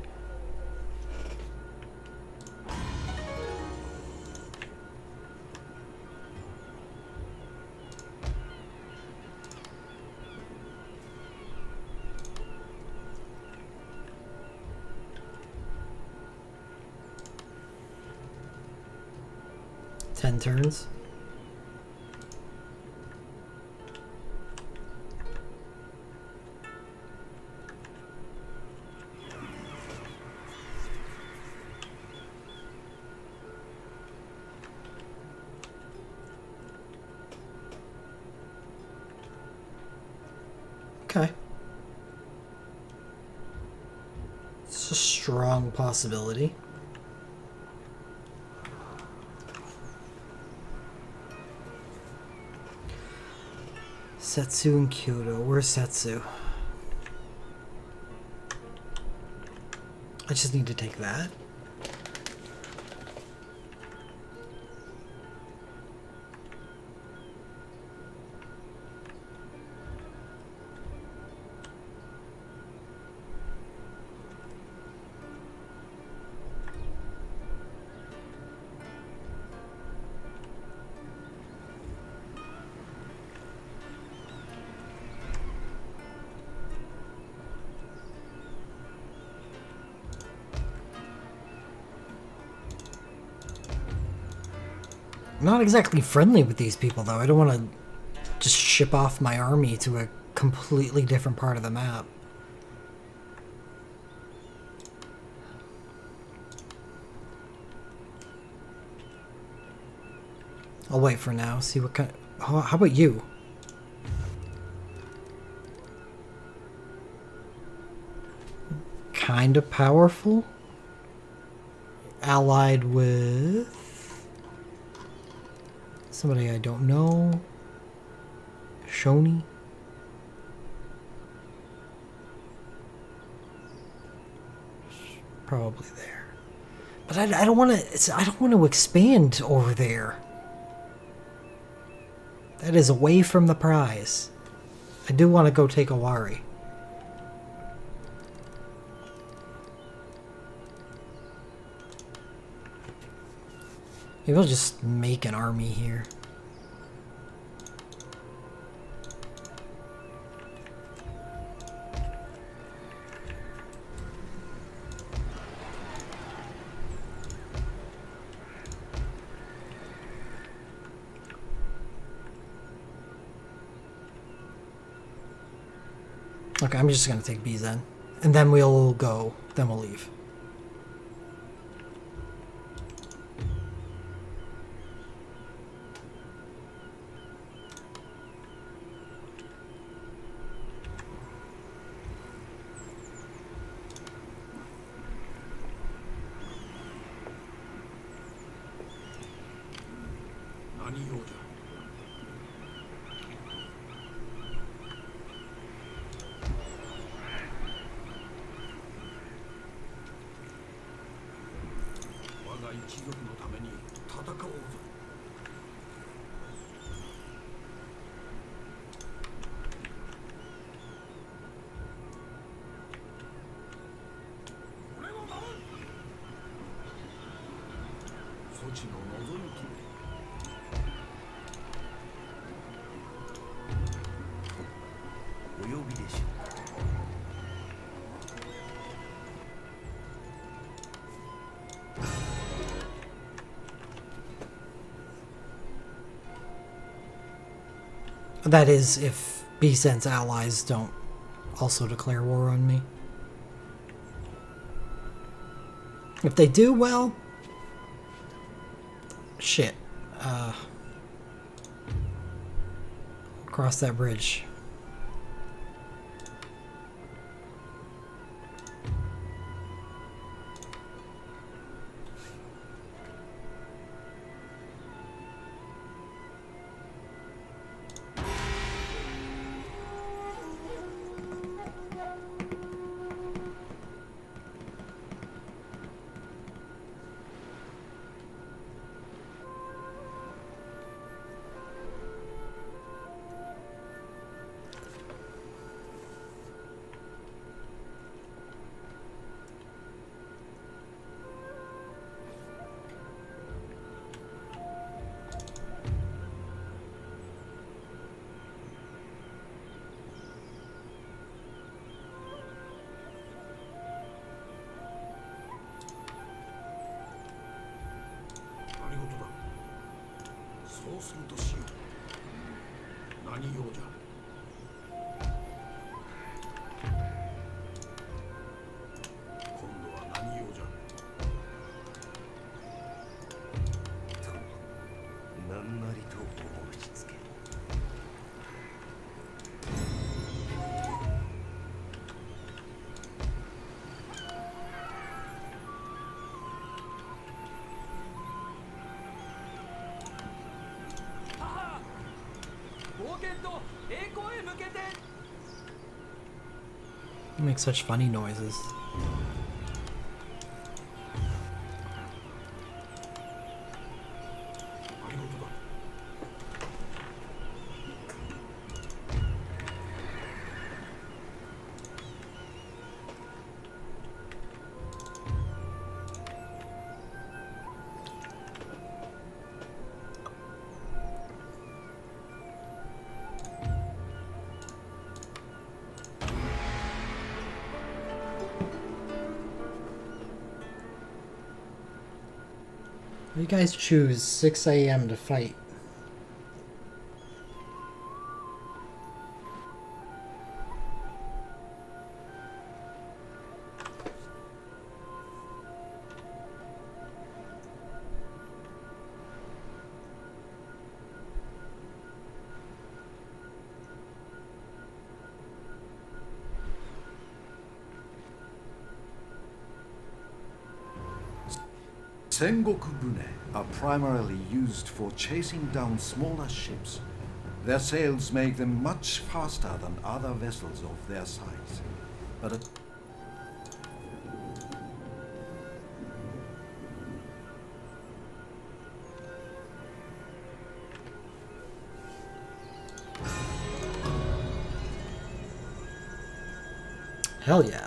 Ten turns. Okay. It's a strong possibility. Setsu and Kyoto. Where's Setsu? I just need to take that. I'm not exactly friendly with these people, though. I don't want to just ship off my army to a completely different part of the map. I'll wait for now, see what kind... How, how about you? Kind of powerful? Allied with... somebody I don't know. Shoni. Probably there. But I, I don't want to. I don't want to expand over there. That is away from the prize. I do want to go take Owari. Maybe I'll just make an army here. Okay, I'm just gonna take B then. And then we'll go. Then we'll leave. ちの望みきれ。 お呼びでしょう。 That is, if B-Sense allies don't also declare war on me. If they do, well... Shit. Uh... Cross that bridge. You make such funny noises. You guys choose six A M to fight. Sengoku bune are primarily used for chasing down smaller ships. Their sails make them much faster than other vessels of their size. But at Hell yeah.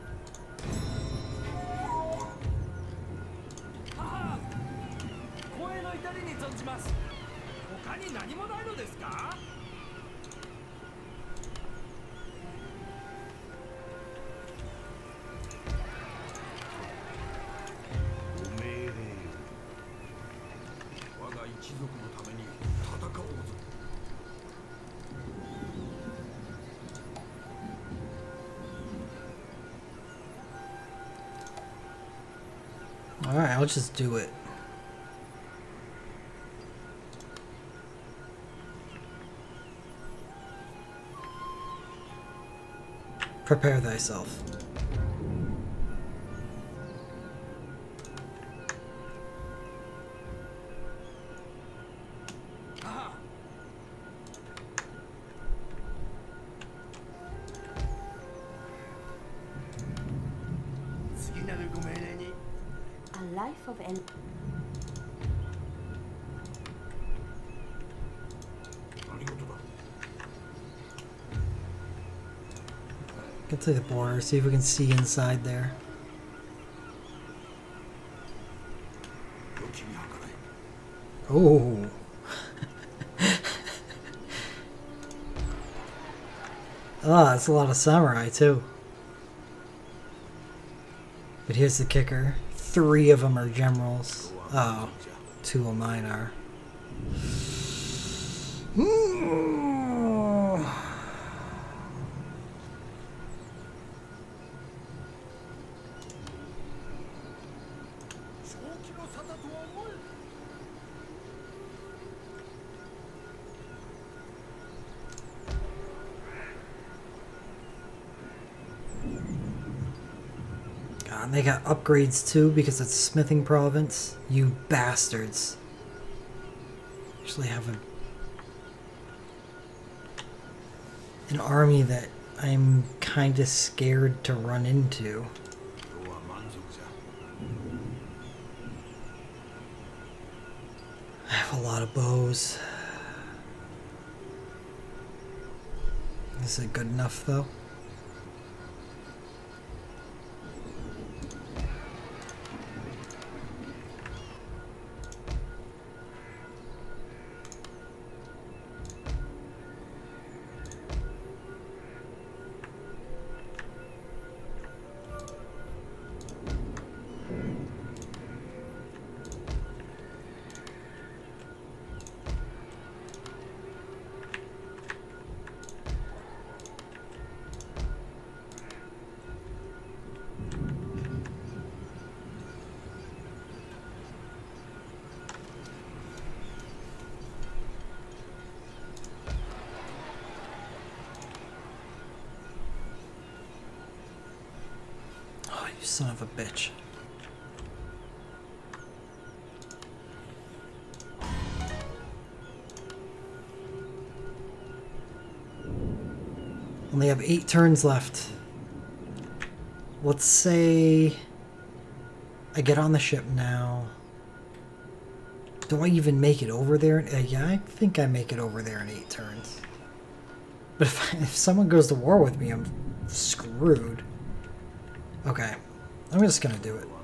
他に何もないのですか？ご命令を。我が一族のために戦おうぞ。 All right, I'll just do it. Prepare thyself. A life of en Get to the border, see if we can see inside there. Oh. Oh, that's a lot of samurai too. But here's the kicker. Three of them are generals. Oh, two of mine are. God, they got upgrades too because it's a smithing province. You bastards. Actually have a an army that I'm kind of scared to run into. I have a lot of bows. Is it good enough though? You son of a bitch. Only have eight turns left. Let's say I get on the ship now. Do I even make it over there? Uh, yeah, I think I make it over there in eight turns. But if, if someone goes to war with me, I'm screwed. Okay. I'm just gonna do it.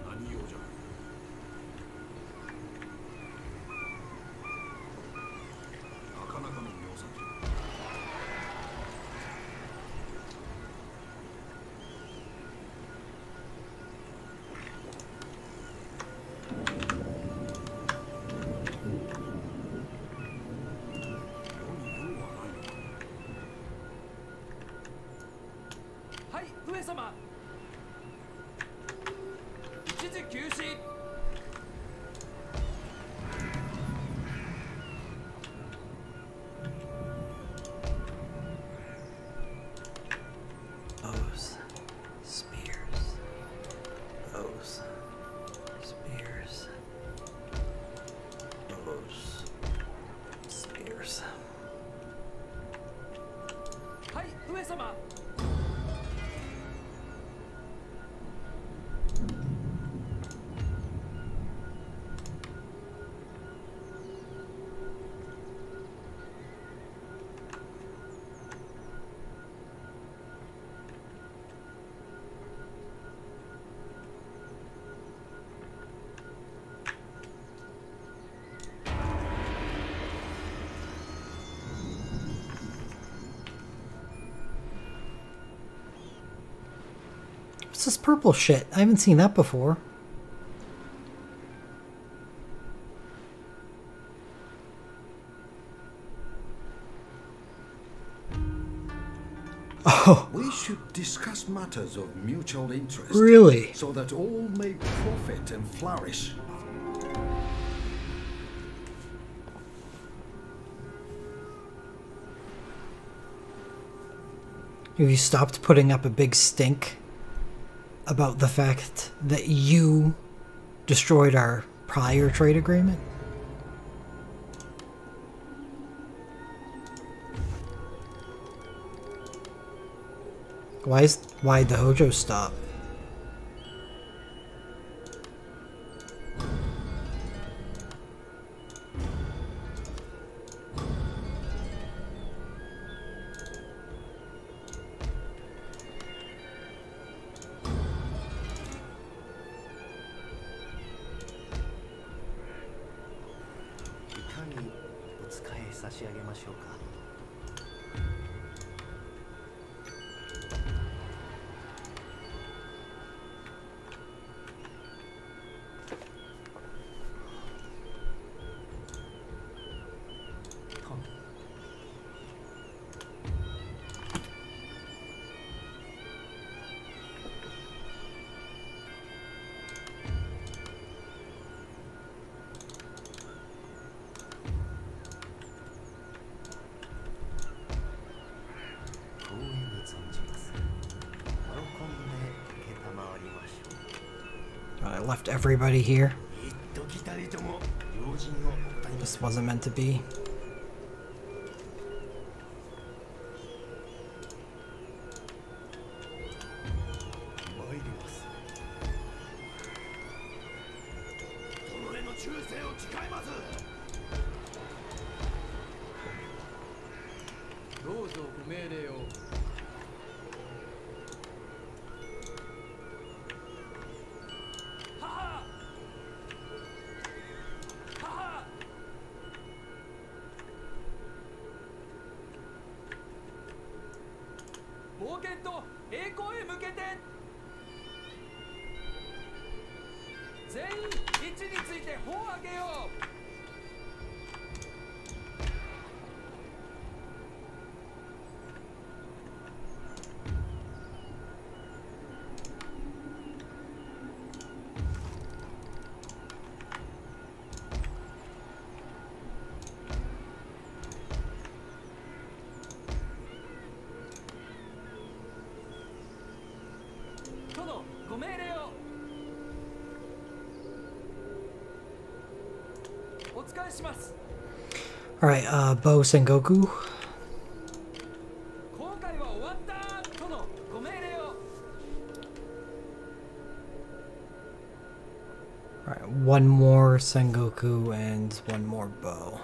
What's this purple shit? I haven't seen that before. Oh. We should discuss matters of mutual interest. Really? So that all may profit and flourish. Have you stopped putting up a big stink about the fact that you destroyed our prior trade agreement? Why is why the Hojo stop? し上げましょうか。 I left everybody here. This wasn't meant to be. Alright, uh, Bo Sengoku. Alright, one more Sengoku and one more Bo.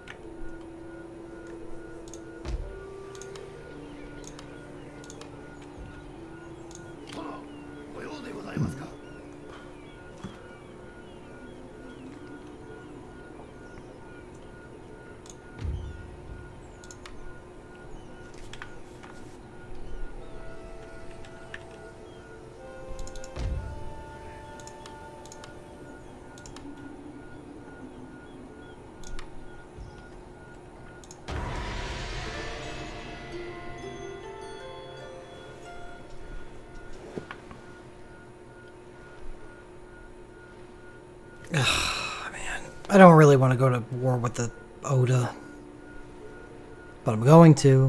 Man, I don't really want to go to war with the Oda, but I'm going to.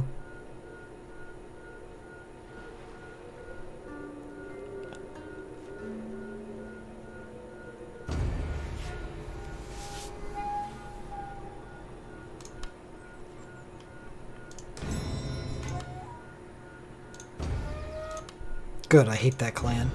Good, I hate that clan.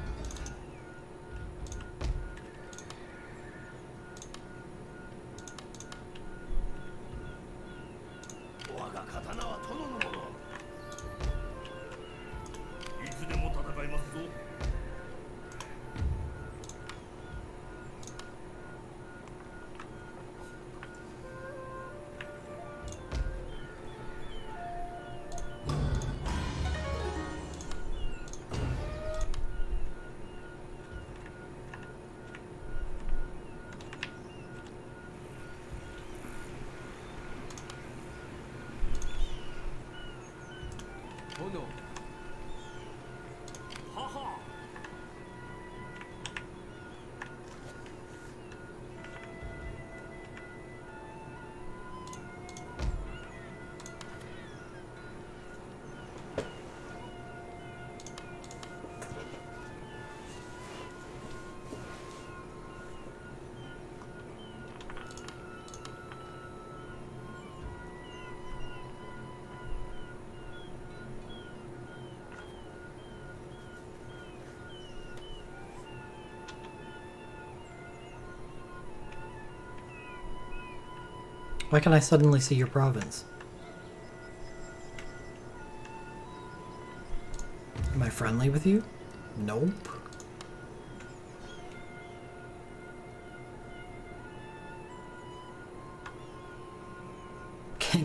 Why can I suddenly see your province? Am I friendly with you? Nope.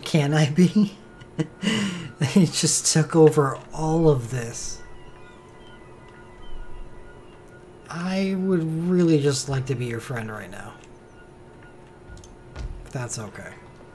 can I be? He just took over all of this. I would really just like to be your friend right now. If that's okay.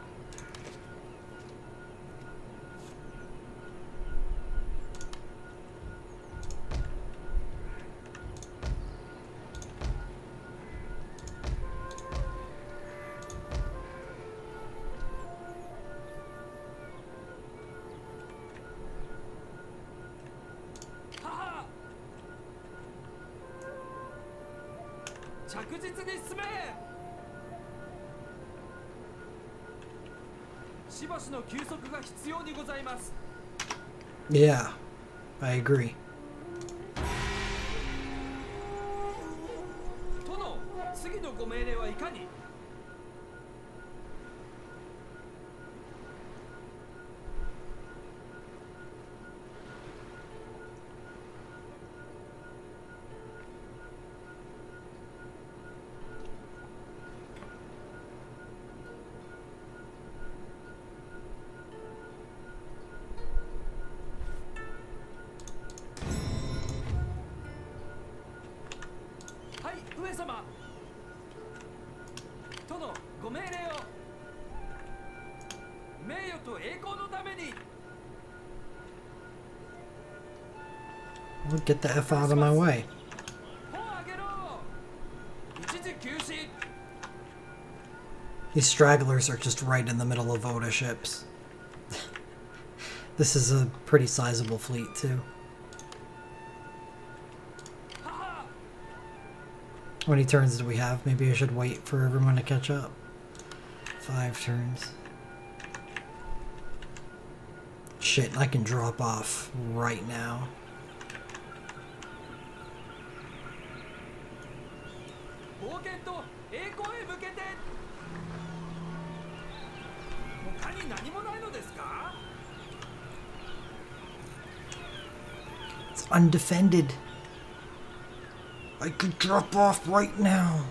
Yeah, I agree. Well, get the F out of my way. These stragglers are just right in the middle of Oda ships. This is a pretty sizable fleet, too. How many turns do we have? Maybe I should wait for everyone to catch up. Five turns. Shit, I can drop off right now. It's undefended. I could drop off right now.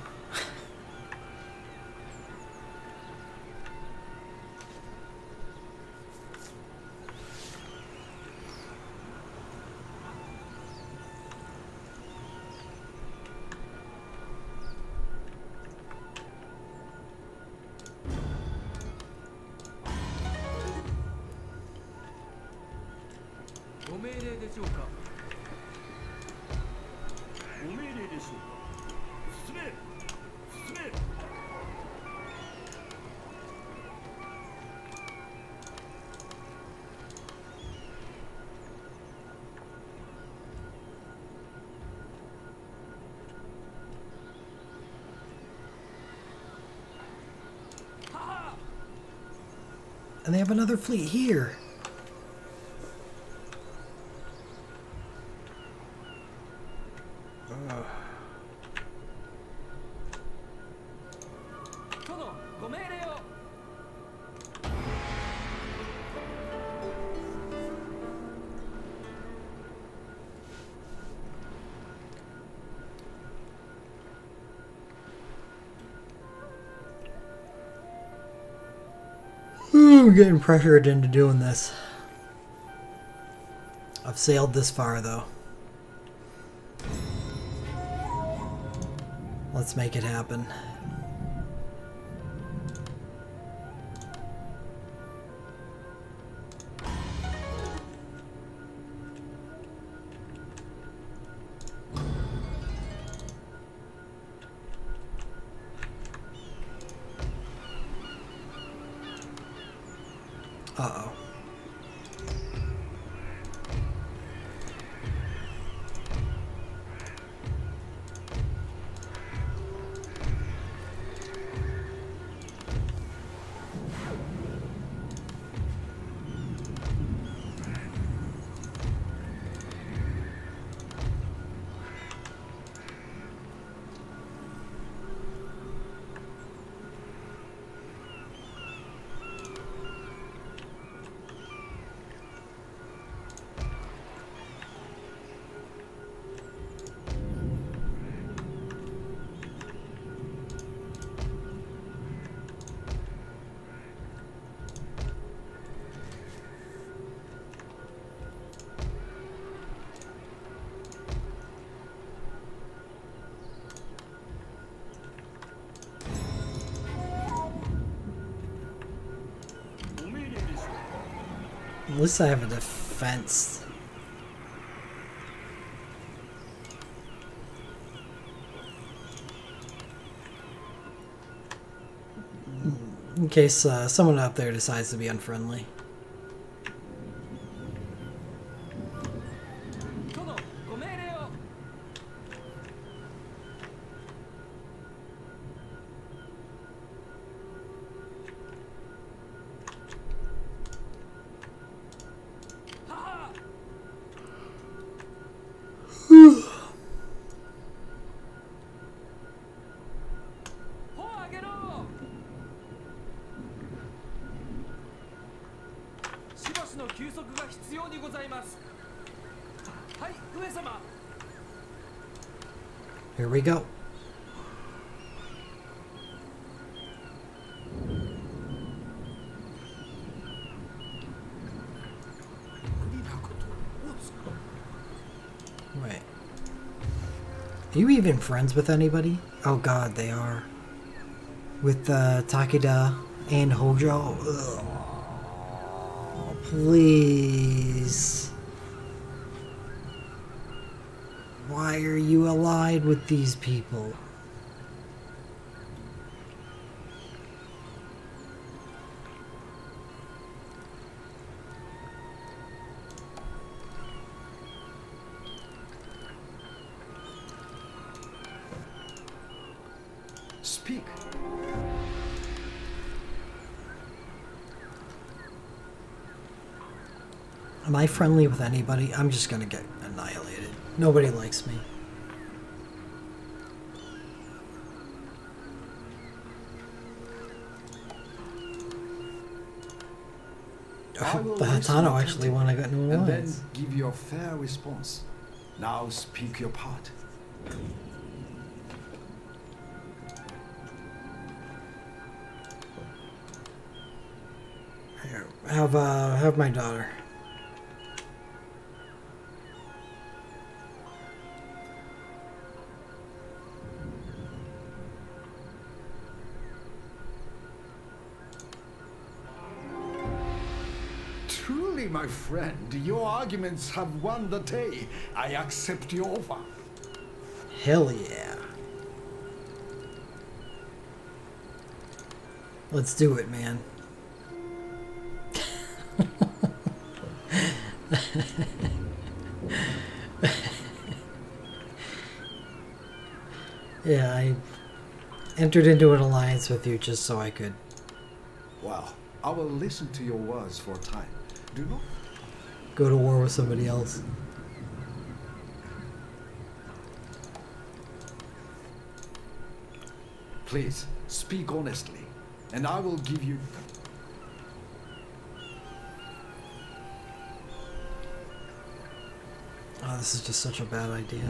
And they have another fleet here. Ugh. I'm getting pressured into doing this. I've sailed this far, though. Let's make it happen. Uh-oh. At least I have a defense. In case uh, someone up there decides to be unfriendly. Here we go. Wait. Are you even friends with anybody? Oh god, they are. With uh, Takeda and Hojo. Ugh. Please. Why are you allied with these people? Speak. Am I friendly with anybody? I'm just gonna get annihilated. Nobody likes me. Oh, the Hatano actually want to get new and alliance. then give your fair response. Now speak your part. Here, have uh, have my daughter. Truly, my friend, your arguments have won the day. I accept your offer. Hell yeah. Let's do it, man. Yeah, I entered into an alliance with you just so I could. Well, I will listen to your words for a time. Do not go to war with somebody else. Please, speak honestly, and I will give you... Oh, this is just such a bad idea.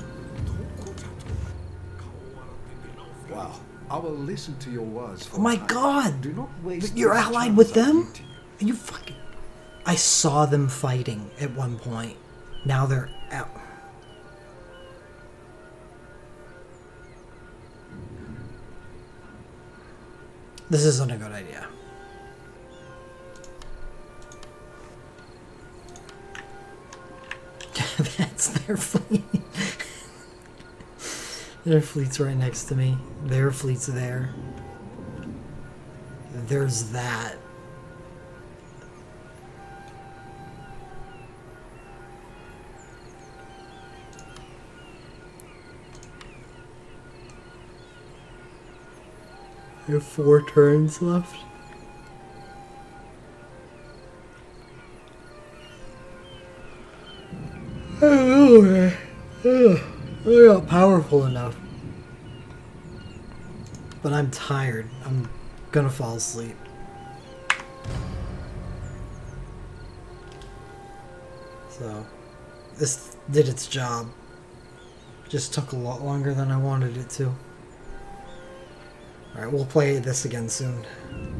Wow, I will listen to your words for Oh my time. god! Do not waste You're this allied chance with I them? give to you. Are you fucking... I saw them fighting at one point. Now they're out. This isn't a good idea. That's their fleet. Their fleet's right next to me. Their fleet's there. There's that. I have four turns left. I don't know, man. Ugh. I'm not powerful enough. But I'm tired. I'm gonna fall asleep. So, this did its job. Just took a lot longer than I wanted it to. Alright, we'll play this again soon.